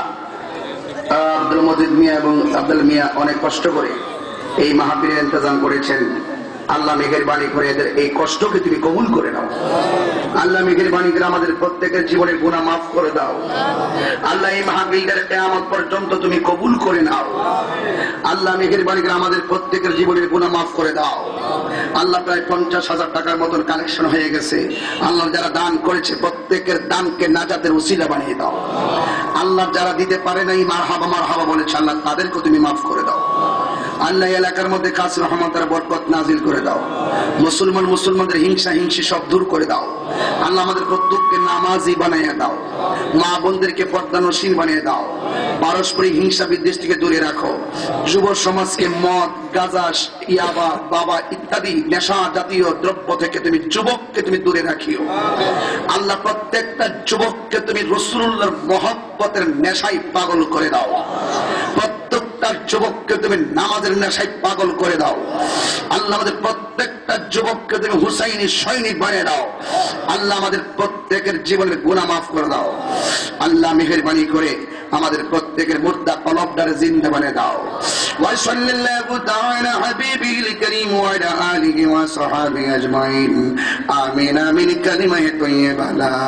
আব্দুল মজিদ মিয়া এবং আব্দুল মিয়া অনেক কষ্ট করে এই মাহফিলের ইন্তজাম করেছেন আল্লাহ মেহেরবানি করে এদের এই কষ্টকে তুমি কবুল করে নাও আল্লাহ মেহেরবানি করে আমাদের প্রত্যেকের জীবনের গুনাহ মাফ করে দাও আল্লাহ এই মাহফিলটার কিয়ামত পর্যন্ত তুমি কবুল করে নাও আল্লাহ মেহেরবানি করে আমাদের প্রত্যেকের জীবনের গুনাহ মাফ করে দাও আল্লাহ প্রায় 50,000 টাকার মতন কালেকশন হয়ে গেছে আল্লাহ যারা দান করেছে প্রত্যেকের দানকে নাজাতের উসিলা বানিয়ে দাও আল্লাহ যারা দিতে পারে নাই মারহাবা বলেছে আল্লাহ তাদেরকে তুমি মাফ করে দাও আল্লাহ এলাকার মধ্যে খাস রহমতের বরকত নাজিল করে দাও মুসলমানদের হিংসা হিংসি সব দূর করে দাও আল্লাহ আমাদের প্রত্যেককে নামাজি বানিয়ে দাও মা বোনদেরকে পর্দানশীল বানিয়ে দাও পারস্পরিক হিংসা বিদ্বেষ থেকে দূরে রাখো যুব সমাজকে মদ গাঁজা ইয়াবা বাবা ইত্যাদি নেশা জাতীয় দ্রব্য থেকে তুমি যুবককে তুমি দূরে রাখিও আল্লাহ প্রত্যেকটা যুবককে তুমি রাসূলুল্লাহর মহব্বতের নেশায় পাগল করে দাও প্রত্যেকটা যুবককে তুমি নামাজের নেশায় পাগল করে দাও আল্লাহ আমাদের প্রত্যেকটা যুবককে তুমি হুসাইনি সৈনিক বানিয়ে দাও আল্লাহ আমাদের প্রত্যেকের জীবনের গুনাহ মাফ করে দাও আল্লাহ মেহেরবানি করে আমাদের প্রত্যেকের মুর্দা কলবটারে জিন্দা বানিয়ে দাও ওয়া সাল্লাল্লাহু তাআলা হাবিবিল কারীম ওয়া আলা আলিহি ওয়া সাহবিহি আজমাইন আমিন আমিন কালিমায়ে তাইয়্যিবা লা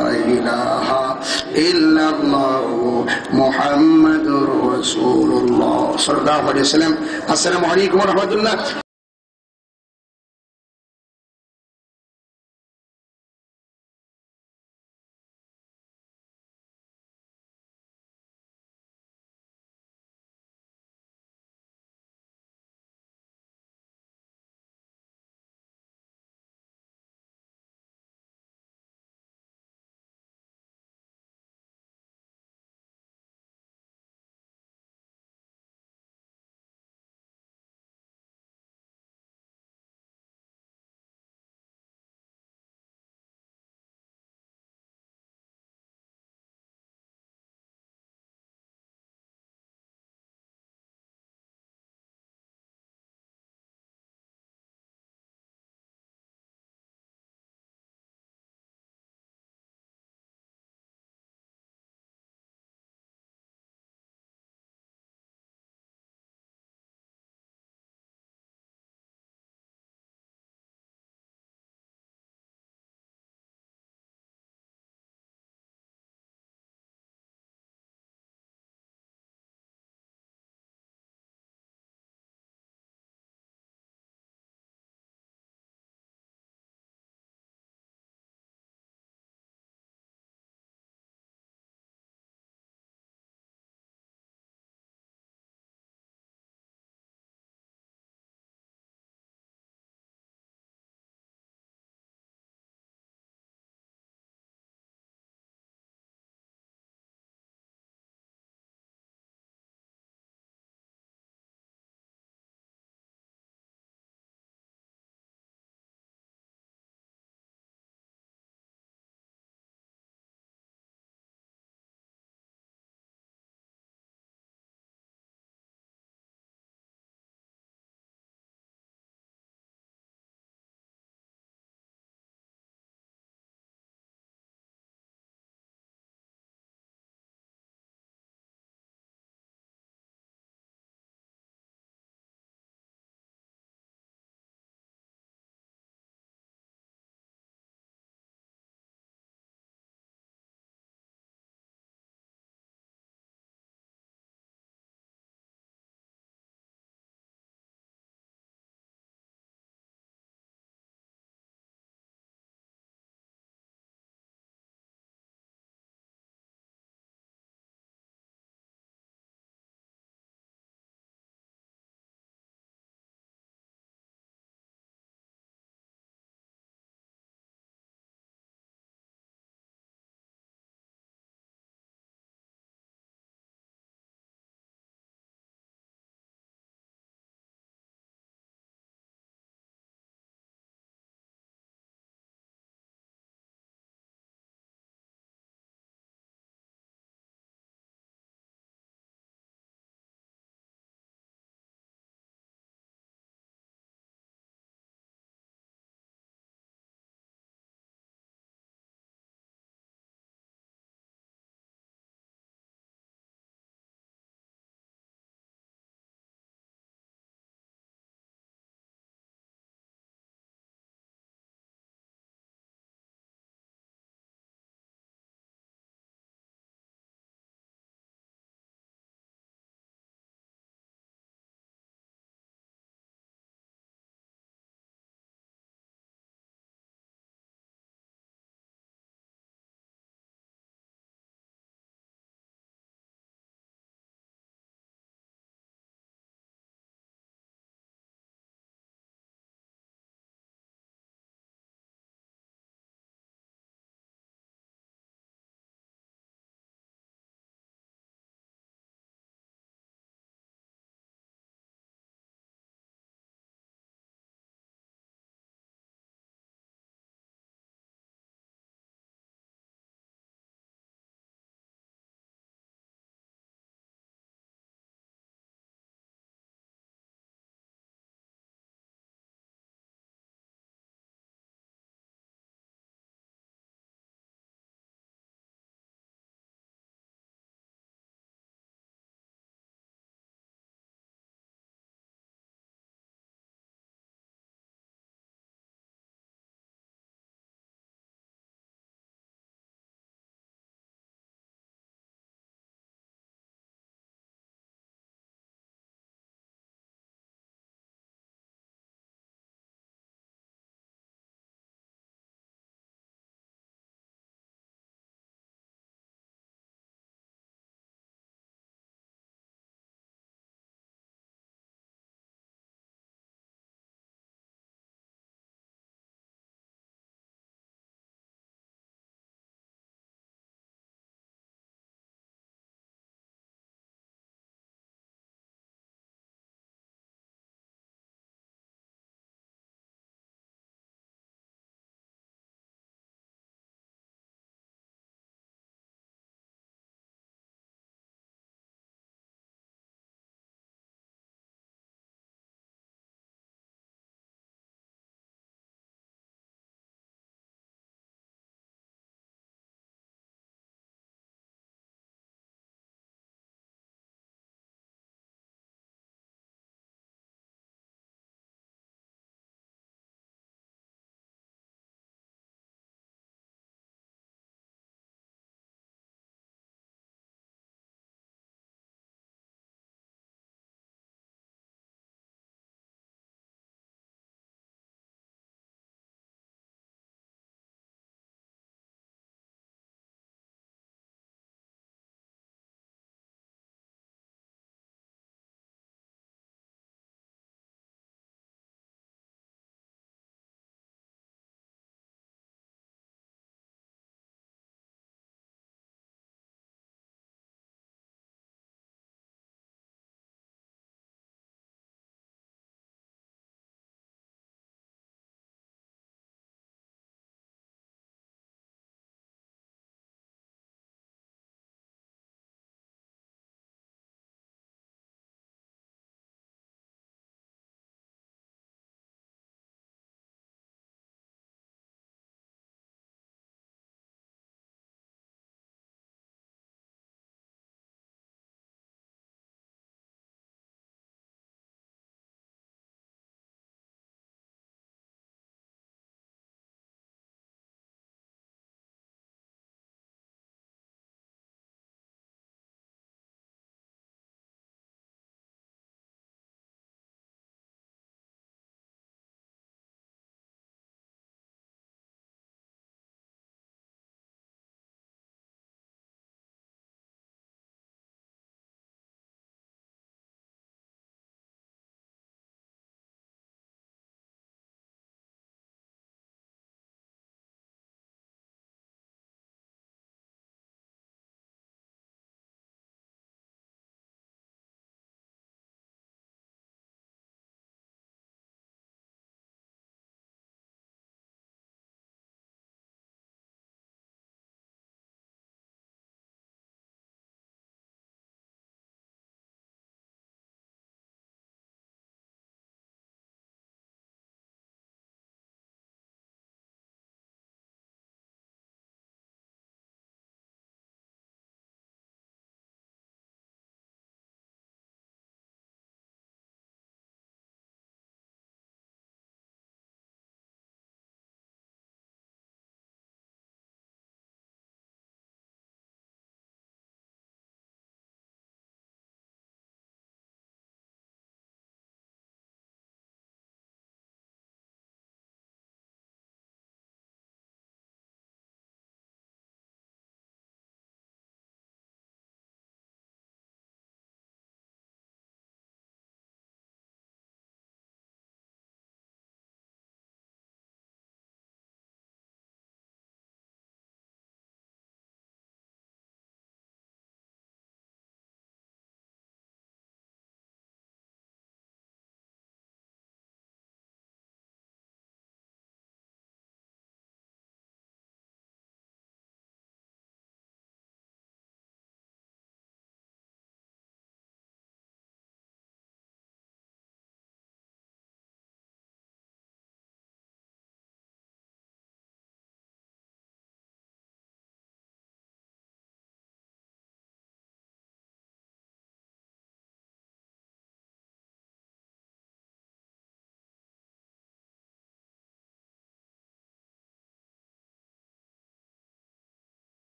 ইলাহা ইল্লাল্লাহু মুহাম্মাদুর রাসূলুল্লাহ সাল্লাল্লাহু আলাইহি ওয়াসাল্লাম আসসালামু আলাইকুম ওয়া রাহমাতুল্লাহ।